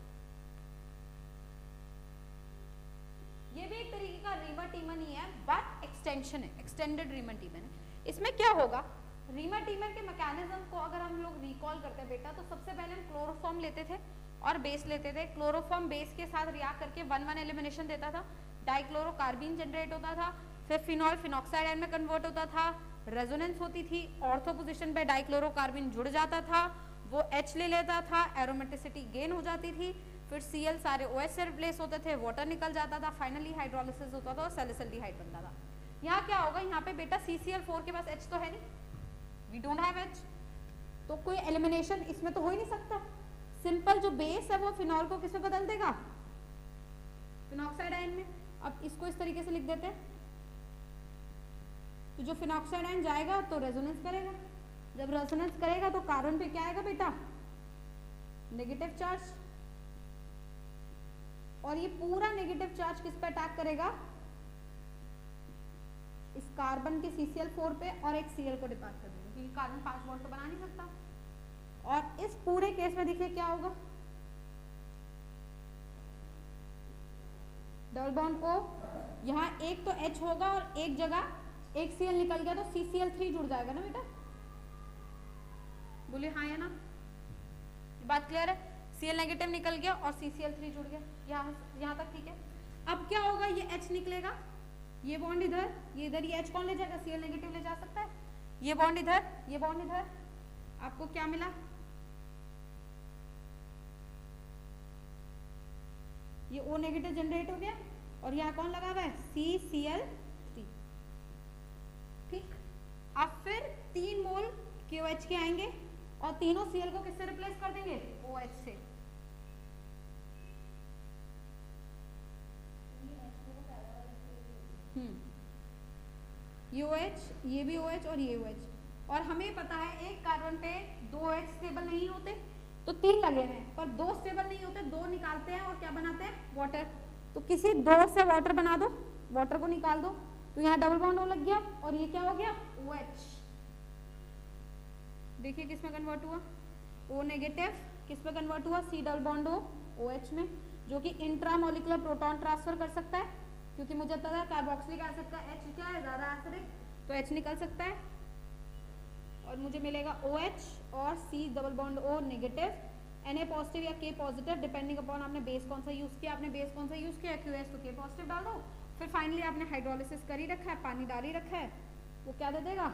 ये भी एक तरीके का रीमर टीमन ही है, बट एक्सटेंशन है, एक्सटेंडेड रीमर टीमन है। इसमें क्या होगा, रीमर टीमन के मैकेनिज्म को अगर हम लोग रिकॉल करते हैं बेटा, तो सबसे पहले हम क्लोरोफॉर्म लेते थे और बेस लेते थे। क्लोरोफॉर्म बेस के साथ रिएक्ट करके वन वन एलिमिनेशन देता था, डाइक्लोरोकार्बीन जनरेट होता था, फिर फिनॉल फिनॉक्साइड आयन में कन्वर्ट होता था, रेजोनेंस होती थी, ऑर्थो पोजिशन पे डाइक्लोरोकार्बीन जुड़ जाता था, वो एच ले लेता था, एरोमेटिसिटी गेन हो जाती थी, फिर Cl सारे OH से रिप्लेस होते थे, वाटर निकल जाता था, फाइनली हाइड्रोलिसिस होता था और सैलिसिल्डिहाइड बनता था। यहाँ क्या होगा, यहाँ पे बेटा सी सी एल फोर के पास H तो है नहीं, वी डोंट हैव H, तो कोई एलिमिनेशन इसमें तो हो ही नहीं सकता। सिंपल जो बेस है वो फिनॉल को किस में बदल देगा, फिनॉक्साइड आयन में। अब इसको इस तरीके से लिख देते हैं, तो जो फिनॉक्साइड आयन जाएगा तो रेजोनेंस करेगा, जब रेजोनेंस करेगा तो कार्बन पे क्या आएगा बेटा, नेगेटिव चार्ज, और ये पूरा नेगेटिव चार्ज किस पे अटैक करेगा, इस कार्बन के सी सी एल फोर पे, और एक Cl को डिपार्ट कर देगा, क्योंकि कार्बन पांच बॉन्ड तो बना नहीं सकता। और इस पूरे केस में देखिए क्या होगा, डबल बॉन्ड O, यहाँ एक तो H होगा और एक जगह एक Cl निकल गया तो सी सी एल थ्री जुड़ जाएगा ना बेटा, बोलिए हाँ या ना, बात क्लियर है। Cl नेगेटिव निकल गया और सी सी एल थ्री जुड़ गया, यहाँ यहाँ तक ठीक है। अब क्या होगा, ये H निकलेगा, ये बॉन्ड इधर, ये इधर, ये H कौन ले जाएगा, Cl नेगेटिव ले जा सकता है, ये बॉन्ड इधर, ये बॉन्ड इधर, आपको क्या मिला, ये O नेगेटिव जनरेट हो गया और यहाँ कौन लगा हुआ है, सी सी एल थ्री। ठीक, अब फिर तीन मोल क्यू एच के आएंगे और तीनों Cl को किससे रिप्लेस कर देंगे, OH से। हम्म ये OH, ये भी OH और ये OH, और हमें पता है एक कार्बन पे दो OH स्टेबल नहीं होते, तो तीन लगे हुए हैं, पर दो स्टेबल नहीं होते, दो निकालते हैं और क्या बनाते हैं, वाटर। तो किसी दो से वाटर बना दो, वाटर को निकाल दो, तो यहाँ डबल बॉन्ड ओ लग गया और ये क्या हो गया, OH। देखिए किस में कन्वर्ट हुआ, O नेगेटिव, किस में कन्वर्ट हुआ, C double bond O, OH में, जो कि इंट्रामोलिकुलर प्रोटॉन ट्रांसफर कर सकता है, क्योंकि मुझे पता है कार्बोक्सिलिक एसिड का H क्या है, ज्यादा एसिडिक, तो H निकल सकता है और मुझे मिलेगा OH और C double bond O negative, Na positive या K पॉजिटिव, डिपेंडिंग अपॉन आपने बेस कौन सा यूज किया, आपने बेस कौन सा यूज किया, Q S तो K पॉजिटिव डाल दो। फिर फाइनली आपने हाइड्रोलिसिस कर ही रखा है, पानी डाल ही रखा है, वो क्या दे देगा,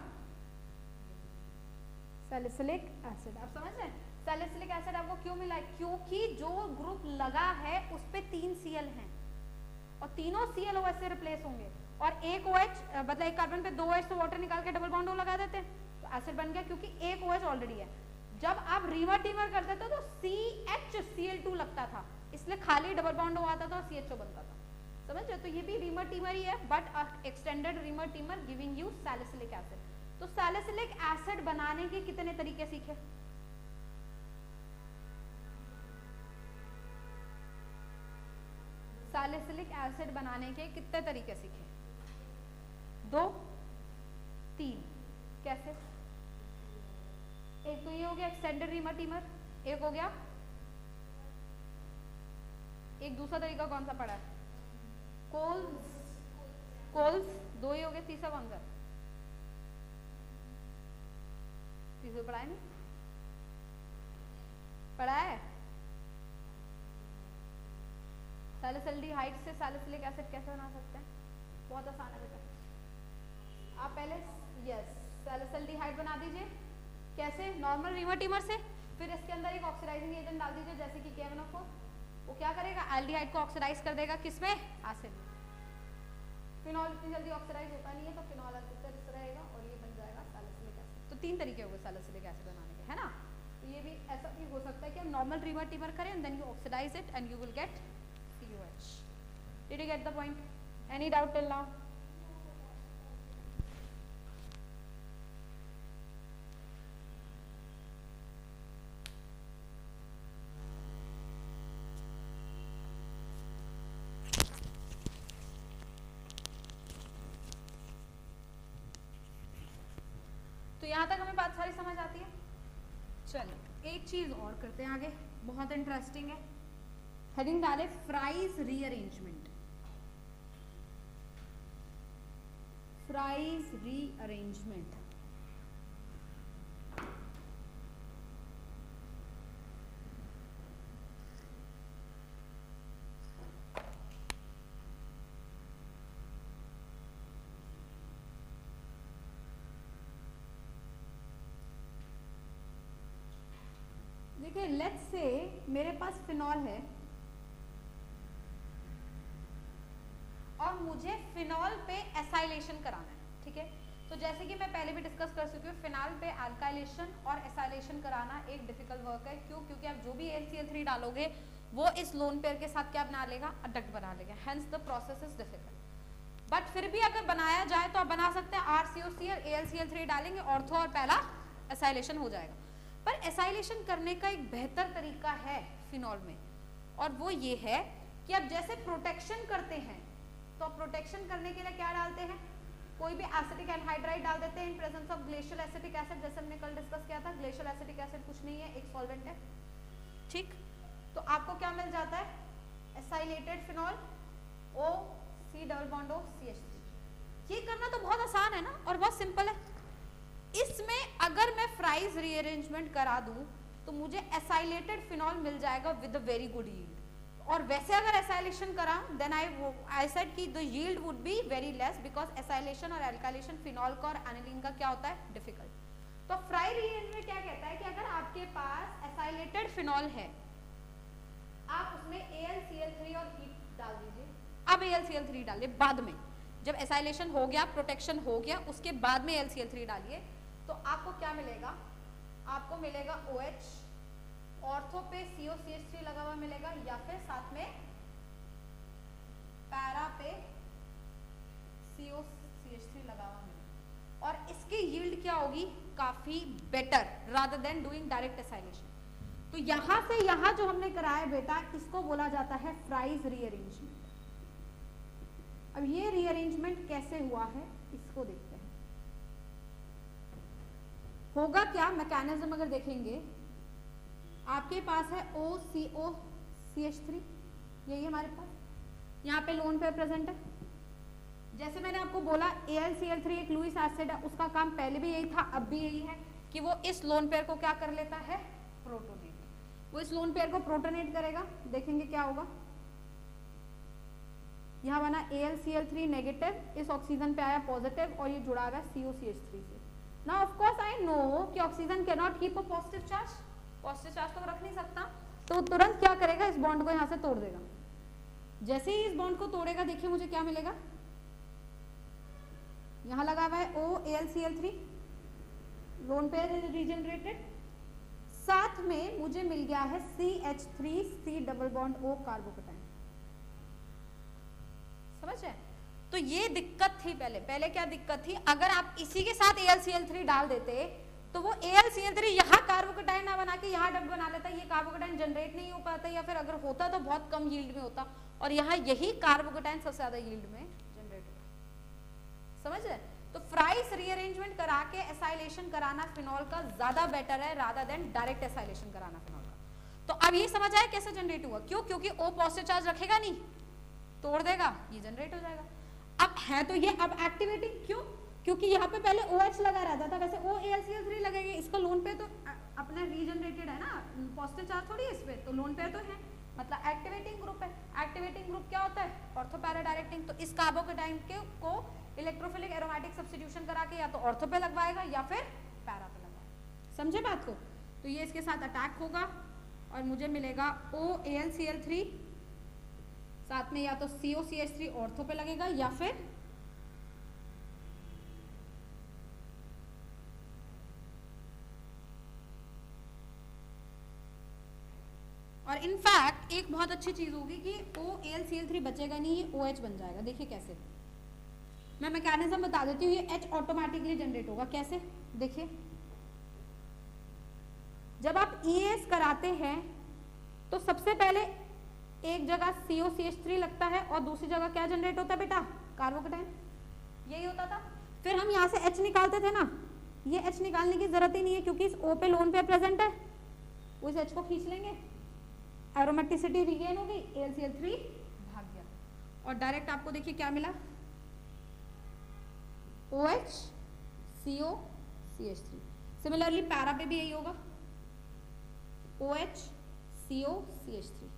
सैलिसिलिक एसिड। आप समझ रहे हैं, सैलिसिलिक एसिड आपको क्यों मिला है, क्योंकि जो ग्रुप लगा है उस पे तीन Cl हैं और तीनों Cl OH से रिप्लेस होंगे, और एक OH मतलब एक कार्बन पे दो OH, तो वाटर निकाल के डबल बॉन्ड O लगा देते हैं, तो एसिड बन गया, क्योंकि एक OH ऑलरेडी है। जब आप रीमर टीमर करते थे तो C H C L two लगता था, इसलिए खाली डबल बॉन्ड O आता था और C H O बनता था, समझ रहे? तो ये भी रीमर टीमर ही है, but extended Reimer Tiemann giving you salicylic acid. तो सैलिसिलिक एसिड बनाने के कितने तरीके सीखे, सैलिसिलिक एसिड बनाने के कितने तरीके सीखे, दो, तीन, कैसे? एक तो ये हो गया एक्सटेंडेड रीमर टीमर, एक हो गया, एक दूसरा तरीका कौन सा पड़ा है, कोल्स, कोल्स, दो ही हो गए, तीसरा कौन सा, तीसरा पढ़ा है नहीं, पढ़ा है, सैलिसिल्डिहाइड से सैलिसिलिक एसिड कैसे बना सकते हैं, बहुत आसान है बेटा। आप पहले यस सैलिसिल्डिहाइड बना दीजिए, कैसे, नॉर्मल रीमर टीमर से, फिर इसके अंदर एक ऑक्सीडाइजिंग एजेंट डाल दीजिए जैसे कि के वन ओ फोर, वो क्या करेगा, एल्डिहाइड को ऑक्सीडाइज कर देगा, किसमें, एसिड में। फिनॉल इतनी जल्दी ऑक्सीडाइज होता नहीं है, तो फिनॉल एसिड रहेगा और ये बन जाएगा सैलिसिलिक एसिड। तो तीन तरीके हो गए सैलिसिलिक एसिड बनाने के, है ना? तो ये भी ऐसा भी हो सकता है कि हम नॉर्मल रीमर टीमर करें and then you oxidise it and you will get C O H। Did you get the point? Any doubt till now? तो यहां तक हमें बात सारी समझ आती है। चलिए एक चीज और करते हैं आगे, बहुत इंटरेस्टिंग है। हेडिंग डाले फ्राइज रीअरेंजमेंट, फ्राइज रीअरेंजमेंट। देखिए लेट्स से मेरे पास फिनॉल है और मुझे फिनॉल पे एसाइलेशन कराना है, ठीक है? तो जैसे कि मैं पहले भी डिस्कस कर चुकी हूँ, फिनॉल पे अल्काइलेशन और एसाइलेशन कराना एक डिफिकल्ट वर्क है। क्यों? क्योंकि आप जो भी एल सी एल थ्री डालोगे वो इस लोन पेयर के साथ क्या बना लेगा, अडक्ट बना लेगा, hence the process is difficult. But फिर भी अगर बनाया जाए तो आप बना सकते हैं, R C O C L, A L C L three डालेंगे, ऑर्थो और पहला एसाइलेशन हो जाएगा। पर एसाइलेशन करने का एक बेहतर तरीका है फिनॉल में, और वो ये है कि आप जैसे प्रोटेक्शन करते हैं, तो प्रोटेक्शन करने के लिए क्या डालते हैं, कोई भी एसिटिक एनहाइड्राइड डाल देते हैं in presence of glacial acetic acid, जैसे हमने कल डिस्कस किया था। ग्लेशियल एसिटिक एसिड कुछ नहीं है, एक सॉल्वेंट है, ठीक? तो आपको क्या मिल जाता है, acylated phenol, O C double bond O C H three. ये करना तो बहुत आसान है ना, और बहुत सिंपल है। इसमें अगर मैं फ्राइज रीअरेंजमेंट करा दूं तो मुझे एसाइलेटेड फिनॉल मिल जाएगा with a very good yield, और वैसे अगर एसाइलेशन करा देन आई आई सेड कि the yield would be very less, because acylation और एल्काइलेशन फिनॉल का और एनिलीन का क्या होता है, डिफिकल्ट। तो फ्राई रीअरेंजमेंट क्या कहता है कि अगर आपके पास एसाइलेटेड फिनॉल है, आप उसमें A L C L three और हीट डाल दीजिए। अब A L C L three डालिए बाद में, जब एसाइलेशन हो गया, प्रोटेक्शन हो गया, उसके बाद में A L C L three डालिए, तो आपको क्या मिलेगा, आपको मिलेगा OH, ऑर्थो पे C O C H three लगा हुआ मिलेगा, या फिर साथ में पैरा पे C O C H three लगा हुआ मिलेगा, और इसकी यील्ड क्या होगी, काफी better rather than doing direct acylation. तो यहां से यहां जो हमने कराया बेटा, इसको बोला जाता है फ्राइज रीअरेंजमेंट। अब ये रीअरेंजमेंट कैसे हुआ है इसको देखते हैं। होगा क्या मैकेनिज्म, अगर देखेंगे आपके पास है ओ सी ओ सी एच थ्री, यही हमारे पास, यहाँ पे लोन पेयर प्रेजेंट है। जैसे मैंने आपको बोला A L C L three एक लुईस एसिड है, उसका काम पहले भी यही था, अब भी यही है कि वो इस लोन पेयर को क्या कर लेता है, प्रोटोनेट। वो इस लोन पेयर को प्रोटोनेट करेगा, देखेंगे क्या होगा। यहाँ बना A L C L three negative, इस ऑक्सीजन पे आया पॉजिटिव और ये जुड़ा हुआ है C O C H three से। Now of course I know कि oxygen can not keep a positive charge, positive charge तो रख नहीं सकता, तो तुरंत क्या करेगा, इस बॉन्ड को यहाँ से तोड़ देगा। जैसे ही इस बॉन्ड को तोड़ेगा, देखिए मुझे क्या मिलेगा, यहाँ लगा हुआ है O A L C L three, lone pair is regenerated, साथ में मुझे मिल गया है C H three C double bond O carbocation. समझ रहे? तो ये दिक्कत थी पहले। पहले क्या दिक्कत थी, अगर आप इसी के साथ A L C L three डाल देते तो वो A L C L three यहाँ कार्बोकेटाइन ना बना के यहाँ डबल बना लेता, ये कार्बोकेटाइन जनरेट नहीं हो पाता, या फिर अगर होता तो बहुत कम यील्ड में होता, और यहाँ यही कार्बोकेटाइन सबसे ज्यादा यील्ड में जनरेट होता। समझ रहे? तो फ्राइज रीअरेंजमेंट करा के एसाइलेशन कराना फिनॉल का ज्यादा बेटर है रादर देन डायरेक्ट एसाइलेशन कराना फिनॉल का। तो अब ये समझ आया कैसे जनरेट हुआ, क्यों, क्योंकि ओ पॉजिटिव चार्ज रखेगा नहीं, तोड़ देगा, ये जनरेट हो जाएगा। अब है तो ये अब एक्टिवेटिंग, क्यों, क्योंकि यहाँ पे पहले ओ एच लगा रहता था, वैसे O A L C L three लगेगा, इसका लोन पे तो अपना रीजनरेटेड है ना, पॉजिटिव चार्ज थोड़ी है इस पे, तो लोन पे तो है, मतलब एक्टिवेटिंग ग्रुप है। एक्टिवेटिंग ग्रुप क्या होता है, ऑर्थो पैरा डायरेक्टिंग। तो इस कार्बोकेटाइन के को इलेक्ट्रोफिलिक एरोमेटिक सब्स्टिट्यूशन करा के या तो ऑर्थो पे लगवाएगा या फिर पैरा पे लगवाएगा। समझे बात को? तो ये इसके साथ अटैक होगा और मुझे मिलेगा O A L C L three, साथ में या तो C O C H three ortho पे लगेगा या फिर और इनफैक्ट एक बहुत अच्छी चीज होगी कि O A L C L three बचेगा नहीं, ये ओ एच बन जाएगा। देखिए कैसे, मैं मैकेनिज्म बता देती हूँ, ये H ऑटोमेटिकली जनरेट होगा। कैसे, देखिए जब आप ई एस कराते हैं तो सबसे पहले एक जगह सी ओ सी एच थ्री लगता है और दूसरी जगह क्या जनरेट होता है बेटा, कार्बोकेटाइन, यही होता था। फिर हम यहाँ से H निकालते थे ना, ये H निकालने की जरूरत ही नहीं है क्योंकि इस O पे लोन पे प्रेजेंट है, उस H को खींच लेंगे, एरोमेटिसिटी रिगेन हो गई, A L C L three भाग गया और डायरेक्ट आपको देखिए क्या मिला, OH C O C H three. Similarly para पे भी यही होगा, OH C O C H three.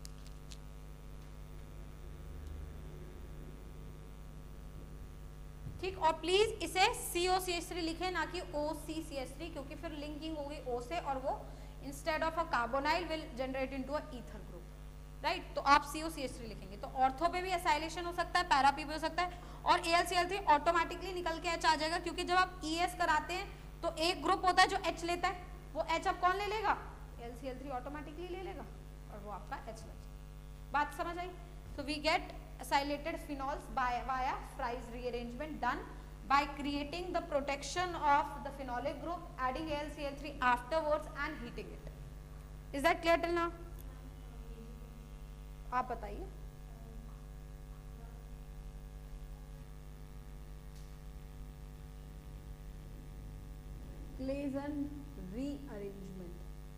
ठीक, और प्लीज इसे सी ओ सी एच थ्री लिखे ना कि O C C H three, क्योंकि फिर लिंकिंग होगी O से और वो instead of a carbonyl will generate into a ether group, right. तो आप सी ओ सी एच थ्री लिखेंगे। तो ऑर्थो पे भी एसाइलेशन हो सकता है, पैरा पे भी हो सकता है, और A L C L three automatically निकल के H आ जाएगा, क्योंकि जब आप ई एस कराते हैं तो एक ग्रुप होता है जो H लेता है, वो H अब कौन ले लेगा, A L C L three automatically ले लेगा और वो आपका H लग जाएगा। बात समझ आई? So we get acylated phenols by via Fry's rearrangement done by creating the protection of the phenolic group, adding A L C L three afterwards and heating it. Is that clear till now? आप बताइए। Claisen rearrangement.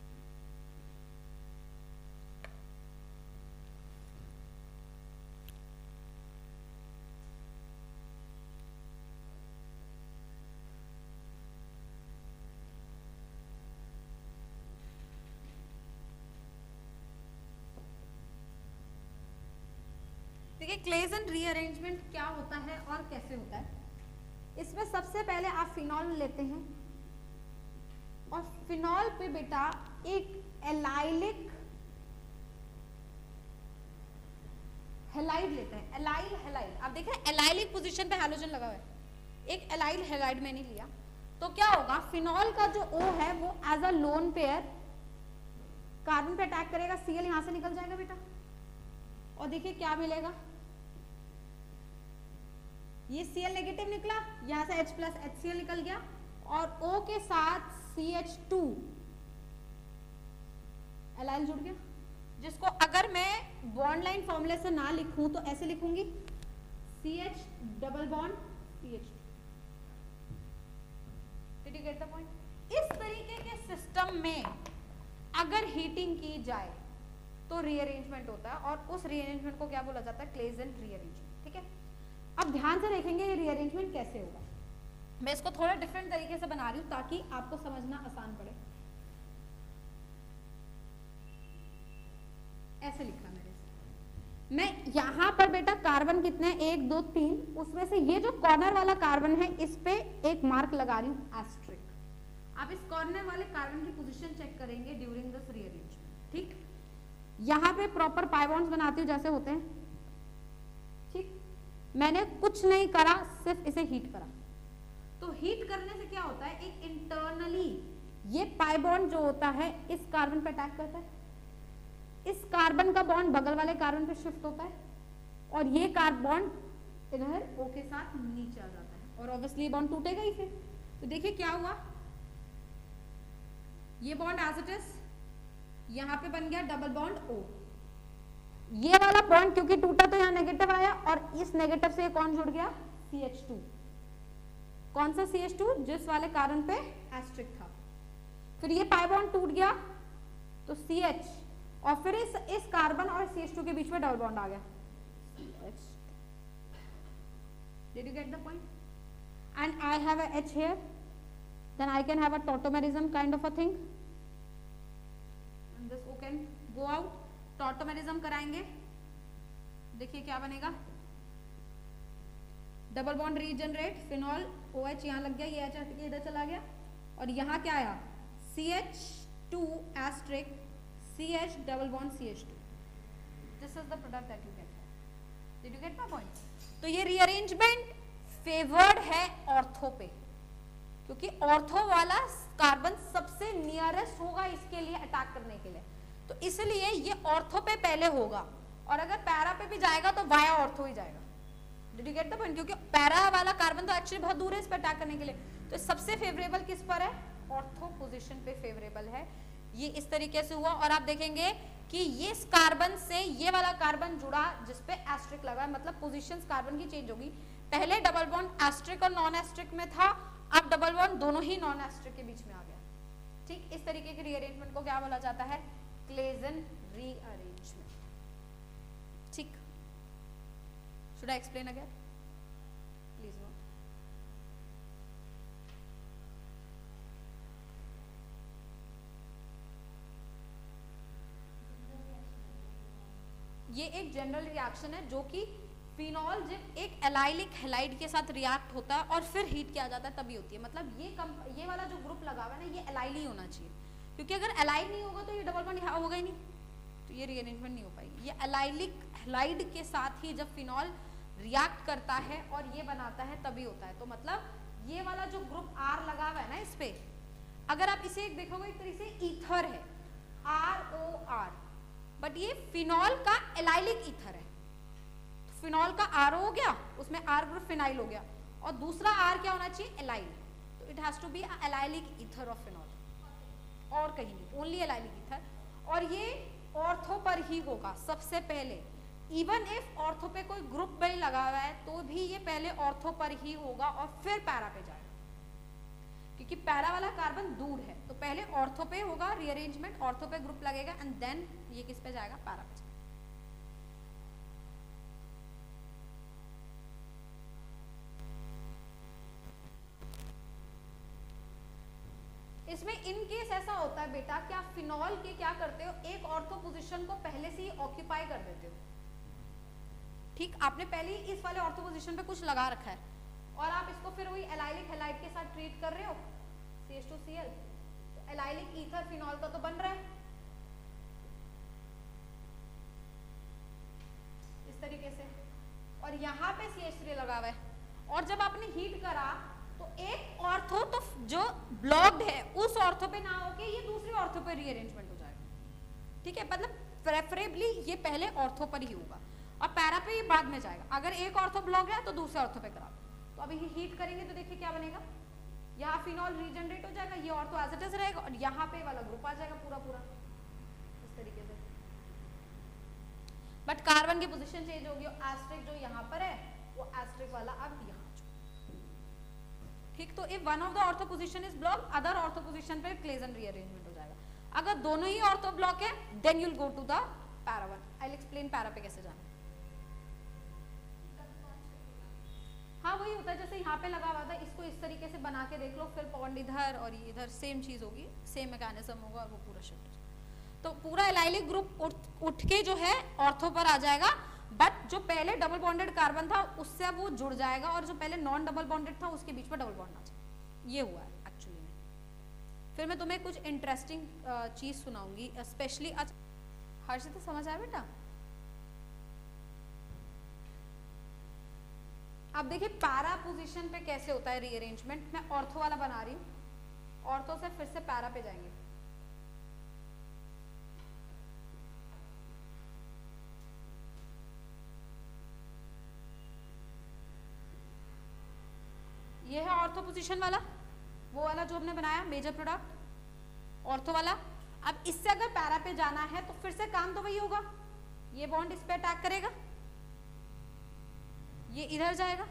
देखिए Claisen rearrangement क्या होता है और कैसे होता है। इसमें सबसे पहले आप फिनॉल लेते हैं और फिनॉल पे बेटा एक एलाइलिक हेलाइड लेते हैं, एलाइल हेलाइड। आप देख रहे हैं एलाइलिक पोजीशन पे हैलोजन लगा हुआ है, एक एलाइल हेलाइड मैंने लिया, तो क्या होगा, फिनॉल का जो O है वो as a lone pair carbon पे अटैक करेगा, Cl यहां से निकल जाएगा बेटा, और देखिए क्या मिलेगा, ये Cl नेगेटिव निकला, यहां से H plus H C L निकल गया और O के साथ सी एच टू एलाइल जुड़ गया, जिसको अगर मैं बॉन्ड लाइन फॉर्मूले से ना लिखूं तो ऐसे लिखूंगी C H double bond C H. Did you get the point? इस तरीके के सिस्टम में अगर हीटिंग की जाए तो रीअरेंजमेंट होता है, और उस रीअरेंजमेंट को क्या बोला जाता है? Claisen rearrangement. ठीक है, अब ध्यान से देखेंगे ये रीअरेंजमेंट कैसे होगा। मैं इसको थोड़ा डिफरेंट तरीके से बना रही हूं ताकि आपको समझना आसान पड़े। ऐसे लिखा मैंने, मैं यहां पर बेटा कार्बन कितने हैं? एक दो तीन, उसमें से ये जो कॉर्नर वाला कार्बन है इस पे एक मार्क लगा रही हूं एस्ट्रिक। आप इस कॉर्नर वाले कार्बन की पोजीशन चेक करेंगे ड्यूरिंग दिस रीअरेंजमेंट। ठीक, यहां पे प्रॉपर पाई बॉन्ड्स बनाती हूं जैसे होते हैं। ठीक, मैंने कुछ नहीं करा, सिर्फ इसे हीट करा। तो हीट करने से क्या होता है? एक इंटरनली ये पाई बॉन्ड जो होता है इस कार्बन पे अटैक करता है, इस कार्बन का बॉन्ड बगल वाले कार्बन पे शिफ्ट होता है, और ये कार्बन बॉन्ड इधर O के साथ नीचे आ जाता है, और ऑब्वियसली बॉन्ड टूटेगा ही फिर। तो देखिए क्या हुआ, ये बॉन्ड एज इट इज, यहां पे बन गया डबल बॉन्ड O। ये वाला बॉन्ड क्योंकि टूटा तो यहां नेगेटिव आया, और इस नेगेटिव से कौन जुड़ गया? C H two. कौन सा सी एच टू? जिस वाले कार्बन पे एस्ट्रिक था। फिर ये पाई बॉन्ड टूट गया तो सी एच, और फिर इस इस कार्बन और सी एच टू के बीच में डबल बॉन्ड आ गया। Did you get the point? And I have a H here, then I can have a tautomerism kind of a thing, and this O can go out. Tautomerism कराएंगे, देखिए क्या बनेगा? Double bond regenerate, phenol O H यहाँ लग गया, ये H हट के इधर चला गया, और यहाँ क्या आया? C H two asterisk C H double bond C H two. This is the product that you get. Did you get my point? तो ये rearrangement favored है ऑर्थो पे, क्योंकि ऑर्थो वाला कार्बन सबसे नियरेस्ट होगा इसके लिए अटैक करने के लिए, तो इसलिए ये ऑर्थो पे पहले होगा, और अगर पैरा पे भी जाएगा तो वाया ऑर्थो ही जाएगा। Did you get the point? क्योंकि पैरा वाला कार्बन तो एक्चुअली बहुत दूर है इस पे अटैक करने के लिए, तो सबसे फेवरेबल किस पर है? ऑर्थो पोजीशन पे फेवरेबल है। ये इस तरीके से हुआ, और आप देखेंगे कि ये इस कार्बन से ये वाला कार्बन जुड़ा जिसपे एस्ट्रिक लगा है, मतलब पोजीशंस कार्बन की चेंज होगी। पहले डबल बॉन्ड एस्ट्रिक और नॉन एस्ट्रिक में था, अब डबल बॉन्ड दोनों ही नॉन एस्ट्रिक के बीच में आ गया। ठीक, इस तरीके के रीअरेंजमेंट को क्या बोला जाता है? Claisen rearrangement. ठीक, should I explain again? Please note. ये एक जनरल रिएक्शन है जो कि फिनॉल जब एक एलाइलिक हैलाइड के साथ रिएक्ट होता है और फिर हीट किया जाता है तभी होती है। मतलब ये कम, ये वाला जो ग्रुप लगा हुआ है ना, ये एलाइल ही होना चाहिए, क्योंकि अगर एलाइल नहीं होगा तो ये डबल बॉन्ड यहाँ होगा ही नहीं, तो ये रीअरेंजमेंट नहीं हो पाएगी। ये एलाइलिक हैलाइड के साथ ही जब फिनॉल रिएक्ट करता है और ये बनाता है तभी होता है। तो मतलब ये वाला जो ग्रुप आर लगा हुआ है ना इस पे, अगर आप इसे एक देखोगे एक तरीके से ईथर है, आर ओ आर, बट ये फिनॉल का एलाइलिक ईथर है। तो फिनॉल का आर हो गया, उसमें आर ग्रुप फिनाइल हो गया, और दूसरा आर क्या होना चाहिए? एलाइल। तो it has to be allylic ether of phenol, और कहीं नहीं, ओनली एलाइलिक ईथर। और ये ऑर्थो पर ही होगा सबसे पहले, इवन इफ ऑर्थो पे कोई ग्रुप भी लगा हुआ है तो भी ये पहले ऑर्थो पर ही होगा और फिर पैरा पे जाएगा, क्योंकि पैरा वाला कार्बन दूर है। तो पहले ऑर्थो पे होगा रीअरेंजमेंट, ऑर्थो पे ग्रुप लगेगा, एंड देन ये किस पे जाएगा? पैरा पे जाएगा। इसमें इन केस ऐसा होता है बेटा कि आप फिनॉल के क्या करते हो, एक ऑर्थो पोजीशन को पहले से ही ऑक्यूपाई कर देते हो। ठीक, आपने पहले ही इस वाले ऑर्थो पोजीशन पे कुछ लगा रखा है, और आप इसको फिर वही एलाइलिक हैलाइड के साथ ट्रीट कर रहे हो, C H two C L, तो एलाइलिक ईथर फिनॉल का तो बन रहा है इस तरीके से, और यहाँ पे सी एच थ्री लगा हुआ है। और जब आपने हीट करा तो एक ऑर्थो तो जो ब्लॉक्ड है उस ऑर्थो पे ना होके ये दूसरे ऑर्थो पे रीअरेंजमेंट हो जाएगा। ठीक है, मतलब प्रेफरेबली ये पहले ऑर्थो पर ही होगा और पैरा पे ये बाद में जाएगा। अगर एक ऑर्थो ब्लॉक है तो दूसरे ऑर्थो पे करा। तो अभी हीट करेंगे तो देखिए क्या बनेगा, यहाँ फिनॉल रीजनरेट हो जाएगा, ये ऑर्थो एज इट इज रहेगा, और यहाँ पे वाला ग्रुप आ जाएगा पूरा पूरा इस बट कार्बन की पोजीशन चेंज होगी और एस्ट्रिक जो यहाँ पर है वो एस्ट्रिक वाला अब यहाँ। ठीक, तो if one of the ortho position is block, other ortho position पे क्लेजन रीअरेंजमेंट हो जाएगा। अगर दोनों ही ऑर्थो ब्लॉक है then you will go to the para one. I will explain para पे कैसे जाना। हाँ वही होता है जैसे यहाँ पे लगा हुआ था, इसको इस तरीके से बना के देख लो, फिर पॉन्ड इधर और ये इधर, सेम चीज होगी, सेम मैकेनिज्म होगा और वो पूरा शिफ्ट हो जाएगा। तो पूरा एलाइलिक ग्रुप उठ, उठ के जो है ऑर्थो पर आ जाएगा, बट जो पहले डबल बॉन्डेड कार्बन था उससे वो जुड़ जाएगा और जो पहले नॉन डबल बॉन्डेड था उसके बीच में डबल बॉन्ड आ जाएगा। ये हुआ है एक्चुअली में। फिर मैं तुम्हें कुछ इंटरेस्टिंग चीज सुनाऊंगी, स्पेशली आज हर्षित समझ आया बेटा। अब देखिए पैरा पोजीशन पे कैसे होता है रीअरेंजमेंट। मैं ऑर्थो वाला बना रही हूँ, ऑर्थो से फिर से पैरा पे जाएंगे। ये है ऑर्थो पोजीशन वाला, वो वाला जो हमने बनाया मेजर प्रोडक्ट ऑर्थो वाला। अब इससे अगर पैरा पे जाना है तो फिर से काम तो वही होगा, ये बॉन्ड इस पे अटैक करेगा, ये इधर जाएगा,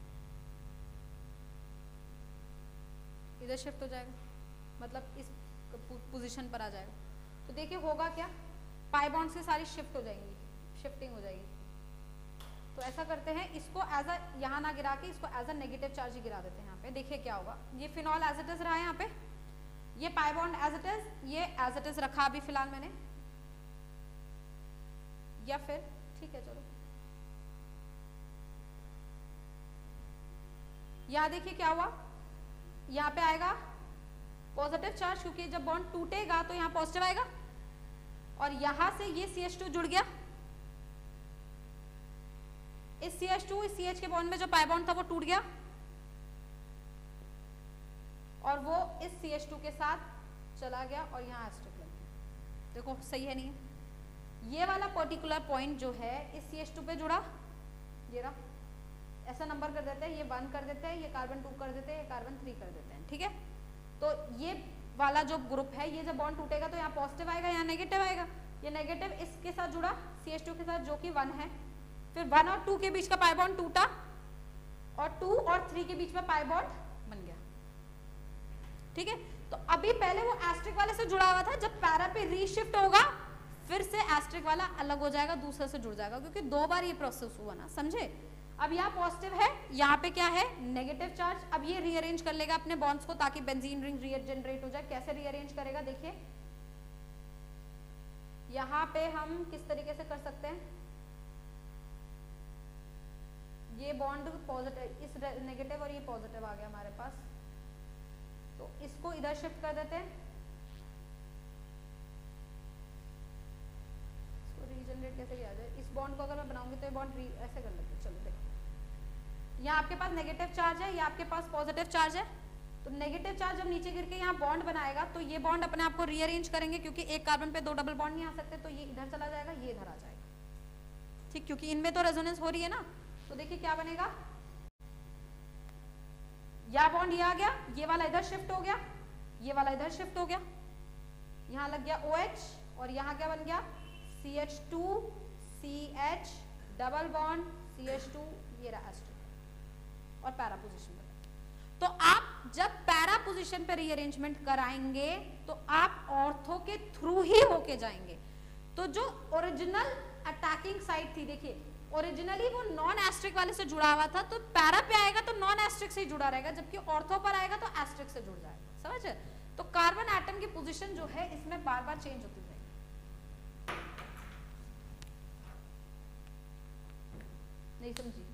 इधर शिफ्ट हो जाएगा, मतलब इस पोजीशन पर आ जाएगा। तो देखिए होगा क्या, पाई बॉन्ड्स की सारी शिफ्ट हो जाएंगी, शिफ्टिंग हो जाएगी। तो ऐसा करते हैं, इसको एज अ यहाँ ना गिरा के इसको एज अ नेगेटिव चार्ज ही गिरा देते हैं यहाँ पे। देखिए क्या होगा, ये फिनॉल एज इट इज रहा है यहाँ पे, ये pi bond as it is, ये एज इट इज रखा अभी फिलहाल मैंने, या फिर ठीक है चलो यहाँ देखिए क्या हुआ, यहाँ पे आएगा पॉजिटिव चार्ज, क्योंकि जब बॉन्ड टूटेगा तो यहाँ पॉजिटिव आएगा, और यहाँ से ये सी एच टू जुड़ गया, इस सी एच टू इस सी एच के बॉन्ड में जो पाई बॉन्ड था वो टूट गया, और वो इस सी एच टू के साथ चला गया और यहाँ एस्ट्रिक लग गया। देखो सही है नहीं है, ये वाला पर्टिकुलर पॉइंट जो है इस सी एच टू पे जुड़ा, ये रहा, ऐसा नंबर कर देते हैं, ये वन कर देते हैं, ये कार्बन टू कर देते हैं, ये कार्बन थ्री कर देते हैं। ठीक है, तो ये वाला जो ग्रुप है, ये जब बॉन्ड टूटेगा तो यहाँ पॉजिटिव आएगा, यहाँ नेगेटिव आएगा, ये नेगेटिव इसके साथ जुड़ा सी एच टू के साथ जो कि वन है, फिर वन और टू के बीच का पाई बॉन्ड टूटा और टू और थ्री के बीच में पाई बॉन्ड बन गया। ठीक है, तो अभी पहले वो एस्ट्रिक वाले से जुड़ा हुआ था, जब पैरा पे रीशिफ्ट होगा फिर से एस्ट्रिक वाला अलग हो जाएगा, दूसरे से जुड़ जाएगा, क्योंकि दो बार ये प्रोसेस हुआ ना, समझे। अब यहाँ पॉजिटिव है, यहाँ पे क्या है नेगेटिव चार्ज। अब ये रीअरेंज कर लेगा अपने बॉन्ड्स को ताकि बेंजीन रिंग रीजनरेट हो जाए। कैसे रीअरेंज करेगा देखिए, यहाँ पे हम किस तरीके से कर सकते हैं, ये बॉन्ड पॉजिटिव, इस नेगेटिव और ये पॉजिटिव आ गया हमारे पास, तो इसको इधर शिफ्ट कर देते हैं, इसको रीजनरेट कैसे किया जाए। इस बॉन्ड को अगर मैं बनाऊंगी तो ये बॉन्ड ऐसे कर लेते हैं। चलो देखो, यहाँ आपके पास नेगेटिव चार्ज है, ये आपके पास पॉजिटिव चार्ज है, तो नेगेटिव चार्ज जब नीचे गिर के यहाँ बॉन्ड बनाएगा तो ये बॉन्ड अपने आप को रीअरेंज करेंगे, क्योंकि एक कार्बन पे दो डबल बॉन्ड नहीं आ सकते, तो ये इधर चला जाएगा, ये इधर आ जाएगा। ठीक, क्योंकि इनमें तो रेजोनेंस हो रही है ना। तो देखिए क्या बनेगा, या बॉन्ड ये आ गया, ये वाला इधर शिफ्ट हो गया, ये वाला इधर शिफ्ट हो गया, यहाँ लग गया OH और यहाँ क्या बन गया C H two C H double bond C H two, ये रहा एस्ट्रिक और पैरा पोजीशन पर। तो आप जब पैरा पोजीशन पे रीअरेंजमेंट कराएंगे तो आप ऑर्थो के थ्रू ही होके जाएंगे। तो जो ओरिजिनल अटैकिंग साइड थी, देखिए ओरिजिनली वो नॉन एस्ट्रिक वाले से जुड़ा हुआ था, तो पैरा पे आएगा तो नॉन एस्ट्रिक से ही जुड़ा रहेगा, जबकि ऑर्थो पर आएगा तो एस्ट्रिक से जुड़ जाएगा। समझ है? तो कार्बन एटम की पोजीशन जो है इसमें बार बार चेंज होती जाएगी। नहीं समझी?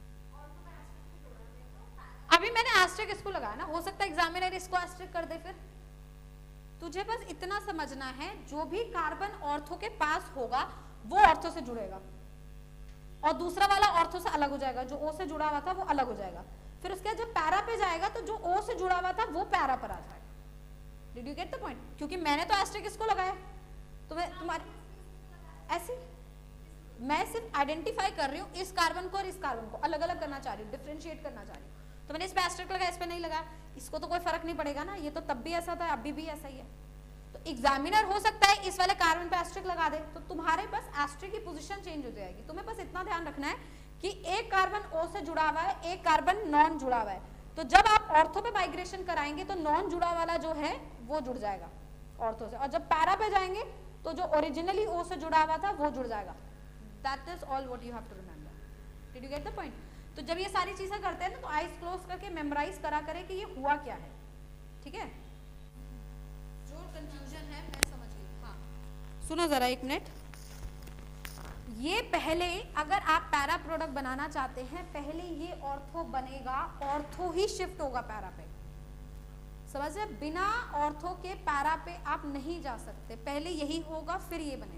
अभी मैंने एस्ट्रिक इसको लगाया ना, हो सकता है एग्जामिनर इसको एस्ट्रिक कर दे। फिर तुझे बस इतना समझना है, जो भी कार्बन ऑर्थो के पास होगा वो ऑर्थो से जुड़ेगा और दूसरा वाला ऑर्थो से अलग हो जाएगा, जो ओ से जुड़ा हुआ था वो अलग हो जाएगा। फिर उसके बाद जब पैरा पे जाएगा तो जो ओ से जुड़ा हुआ था वो पैरा पर आ जाएगा। Did you get the point? क्योंकि मैंने तो एस्ट्रिक इसको लगाया, तो मैं तुम्हारी ऐसे मैं सिर्फ आइडेंटिफाई कर रही हूँ इस कार्बन को और इस कार्बन को अलग अलग करना चाह रही हूँ, डिफरेंशिएट करना चाह रही हूँ। तो मैंने इस पे एस्ट्रिक लगाया, इस पे नहीं लगाया, इसको तो कोई फर्क नहीं पड़ेगा ना, ये तो तब भी ऐसा था अभी भी ऐसा ही है। तो एग्जामिनर हो सकता है इस वाले कार्बन पे एस्ट्रिक लगा दे, तो तुम्हारे बस एस्ट्रिक की पोजीशन चेंज हो जाएगी। तुम्हें बस इतना ध्यान रखना है कि एक कार्बन O से जुड़ा हुआ है, एक कार्बन नॉन जुड़ा हुआ है, तो जब आप ऑर्थो पे माइग्रेशन कराएंगे तो नॉन जुड़ा वाला जो है वो जुड़ जाएगा ऑर्थो से, और जब पैरा पे जाएंगे तो जो ओरिजिनली O से जुड़ा हुआ था वो जुड़ जाएगा। That is all what you have to remember. Did you get the point? तो जब ये सारी चीजें करते हैं ना तो आईज क्लोज करके मेमोराइज करा करें कि ये हुआ क्या है, ठीक है? जो कंफ्यूजन है मैं समझ गई। हाँ सुनो जरा एक मिनट, ये पहले अगर आप पैरा प्रोडक्ट बनाना चाहते हैं पहले ये ऑर्थो बनेगा, ऑर्थो ही शिफ्ट होगा पैरा पे, समझ रहे? बिना ऑर्थो के पैरा पे आप नहीं जा सकते, पहले यही होगा फिर ये बनेगा।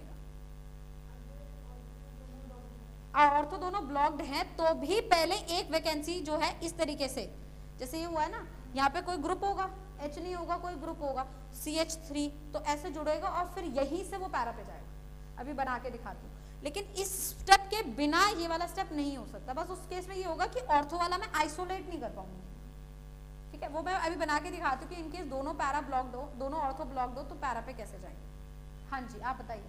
ऑर्थो दोनों ब्लॉक्ड हैं तो भी पहले एक वैकेंसी जो है इस तरीके से, जैसे ये हुआ है ना, यहाँ पे कोई ग्रुप होगा, H नहीं होगा, कोई ग्रुप होगा सी एच थ्री, तो ऐसे जुड़ेगा और फिर यहीं से वो पैरा पे जाएगा। अभी बना के दिखाती हूँ, लेकिन इस स्टेप के बिना ये वाला स्टेप नहीं हो सकता। बस उस केस में ये होगा कि ऑर्थो वाला मैं आइसोलेट नहीं कर पाऊंगी, ठीक है? वो मैं अभी बना के दिखाती हूँ कि इनकेस दोनों पैरा ब्लॉक्ड हो, दोनों ऑर्थो ब्लॉक्ड हो तो पैरा पे कैसे जाएंगे। हाँ जी आप बताइए।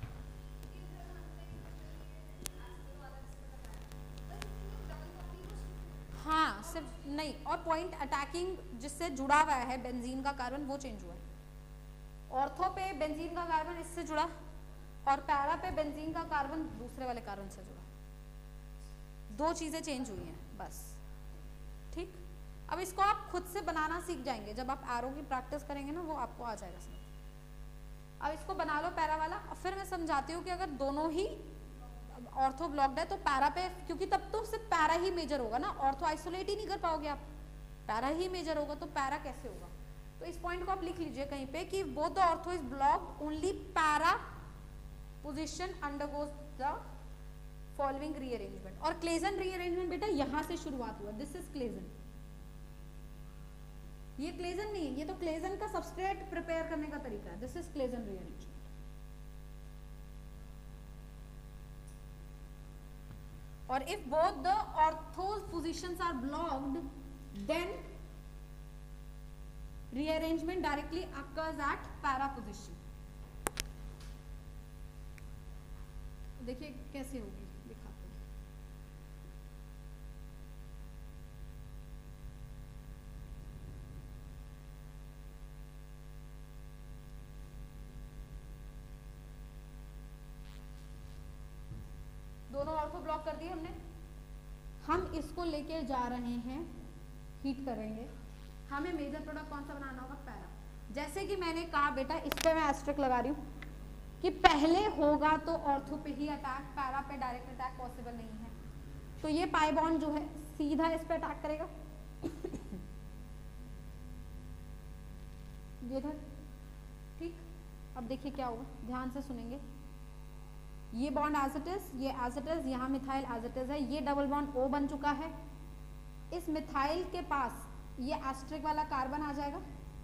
हाँ सिर्फ नहीं, और पॉइंट अटैकिंग जिससे जुड़ा हुआ है बेंजीन का कार्बन वो चेंज हुआ है। ऑर्थो पे बेंजीन का कार्बन इससे जुड़ा और पैरा पे बेंजीन का कार्बन दूसरे वाले कार्बन से जुड़ा, दो चीजें चेंज हुई हैं बस, ठीक? अब इसको आप खुद से बनाना सीख जाएंगे, जब आप एरो की प्रैक्टिस करेंगे ना वो आपको आ जाएगा समझ। अब इसको बना लो पैरा वाला, और फिर मैं समझाती हूँ कि अगर दोनों ही ऑर्थो ब्लॉक्ड है तो पैरा पे, क्योंकि तब तो सिर्फ पैरा ही मेजर होगा ना, ऑर्थो आइसोलेट ही नहीं कर पाओगे आप, पैरा ही मेजर होगा, तो पैरा कैसे होगा? तो इस पॉइंट को आप लिख लीजिए कहीं पे कि both the ortho is blocked, only para position undergoes the following rearrangement. और क्लेजन रीअरेंजमेंट बेटा यहां से शुरुआत हुआ, दिस इज क्लेजन। ये क्लेजन नहीं है, ये तो क्लेजन का सबस्ट्रेट प्रिपेयर करने का तरीका है, दिस इज क्लेजन रीअरेंजमेंट। और if both the ortho's positions are blocked, then rearrangement directly occurs at para position. देखिए कैसे होगी, दिखाते हैं। दोनों ऑर्थो ब्लॉक कर दिए हमने, हम इसको लेके जा रहे हैं, हीट करेंगे। हमें मेजर प्रोडक्ट कौन सा बनाना होगा? पैरा। जैसे कि मैंने कहा बेटा, इस पे मैं एस्ट्रिक लगा रही हूँ कि पहले होगा तो ऑर्थो पे ही अटैक, पैरा पे डायरेक्ट अटैक पॉसिबल नहीं है, तो ये पाई बॉन्ड जो है सीधा इस पे अटैक करेगा ये इधर, ठीक? अब देखिए क्या होगा, ध्यान से सुनेंगे। ये बॉन्ड एज इट इज, ये एज इट इज, यहाँ मिथाइल एज इट इज है, ये डबल बॉन्ड O बन चुका है। इस मिथाइल के पास ये एस्ट्रिक वाला कार्बन आ जाएगा,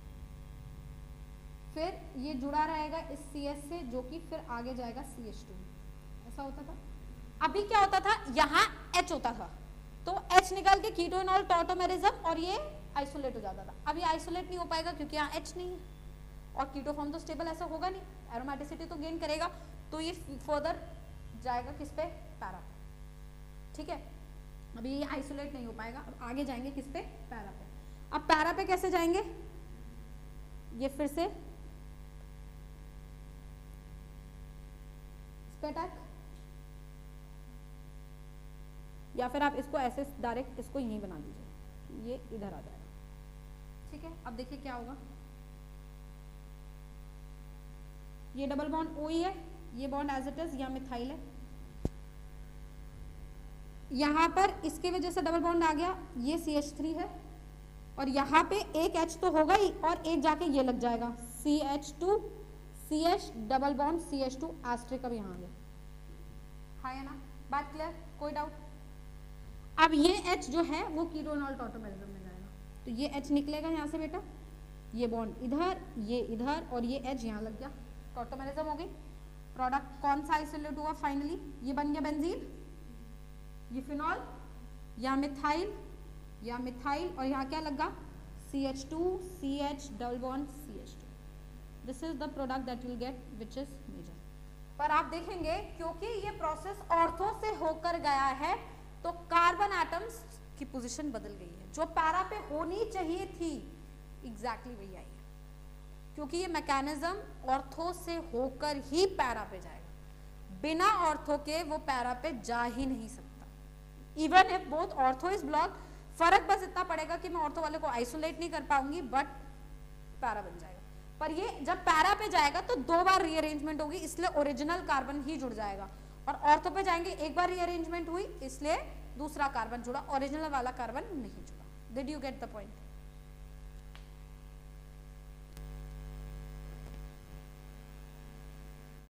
फिर ये जुड़ा रहेगा इस सी एच से, जो कि फिर आगे जाएगा सी एच टू। ऐसा होता था। अभी क्या होता था, यहाँ H होता था, तो H निकाल के कीटोनॉल टॉटोमेरिज्म और ये आइसोलेट हो जाता था। अब ये आइसोलेट नहीं हो पाएगा क्योंकि यहाँ H नहीं है, और कीटो फॉर्म तो स्टेबल ऐसा होगा नहीं, एरोमेटिसिटी तो गेन करेगा, तो ये फर्दर जाएगा किस पे? पैरा पे, ठीक है? अभी ये आइसोलेट नहीं हो पाएगा, अब आगे जाएंगे किस पे? पैरा पे। अब पैरा पे कैसे जाएंगे? ये फिर से इस पे अटैक, या फिर आप इसको ऐसे डायरेक्ट इसको यहीं बना दीजिए, ये इधर आ जाएगा, ठीक है? अब देखिए क्या होगा, ये डबल बॉन्ड O ही है, ये बॉन्ड एज इट इज, यहाँ मिथाइल है, यहाँ पर इसके वजह से डबल बॉन्ड आ गया, ये सी एच थ्री है, और यहाँ पे एक H तो होगा ही, और एक जाके ये लग जाएगा C H two, C H double bond C H two asterisk. अब यहाँ आ गया, हाँ या ना? बात क्लियर? कोई डाउट? अब ये H जो है वो कीटोनॉल टॉटोमेरिज्म में जाएगा, तो ये H निकलेगा यहाँ से बेटा, ये बॉन्ड इधर, ये इधर, और ये H यहाँ लग गया, टॉटोमेरिज्म हो गई। प्रोडक्ट कौन सा आइसोलेट हुआ फाइनली? ये बन गया बेंजीन, ये फिनॉल, या मिथाइल, या मिथाइल, और यहाँ क्या लगा? C H two, C H double bond C H two. This is the product that will get which is major. पर आप देखेंगे क्योंकि ये प्रोसेस ऑर्थो से होकर गया है तो कार्बन एटम्स की पोजीशन बदल गई है, जो पैरा पे होनी चाहिए थी एग्जैक्टली exactly वही आई है, क्योंकि ये मैकेनिज्म ऑर्थो से होकर ही पैरा पे जाएगा, बिना ऑर्थो के वो पैरा पे जा ही नहीं सकता। Even if both ortho is block, फर्क बस इतना पड़ेगा कि मैं ऑर्थो वाले को आइसोलेट नहीं कर पाऊंगी बट पैरा बन जाएगा। पर ये जब पैरा पे जाएगा तो दो बार रीअरेंजमेंट होगी, इसलिए ओरिजिनल कार्बन ही जुड़ जाएगा, और ऑर्थो पे जाएंगे एक बार रीअरेंजमेंट हुई इसलिए दूसरा कार्बन जुड़ा, ओरिजिनल वाला कार्बन नहीं जुड़ा। Did you get the point?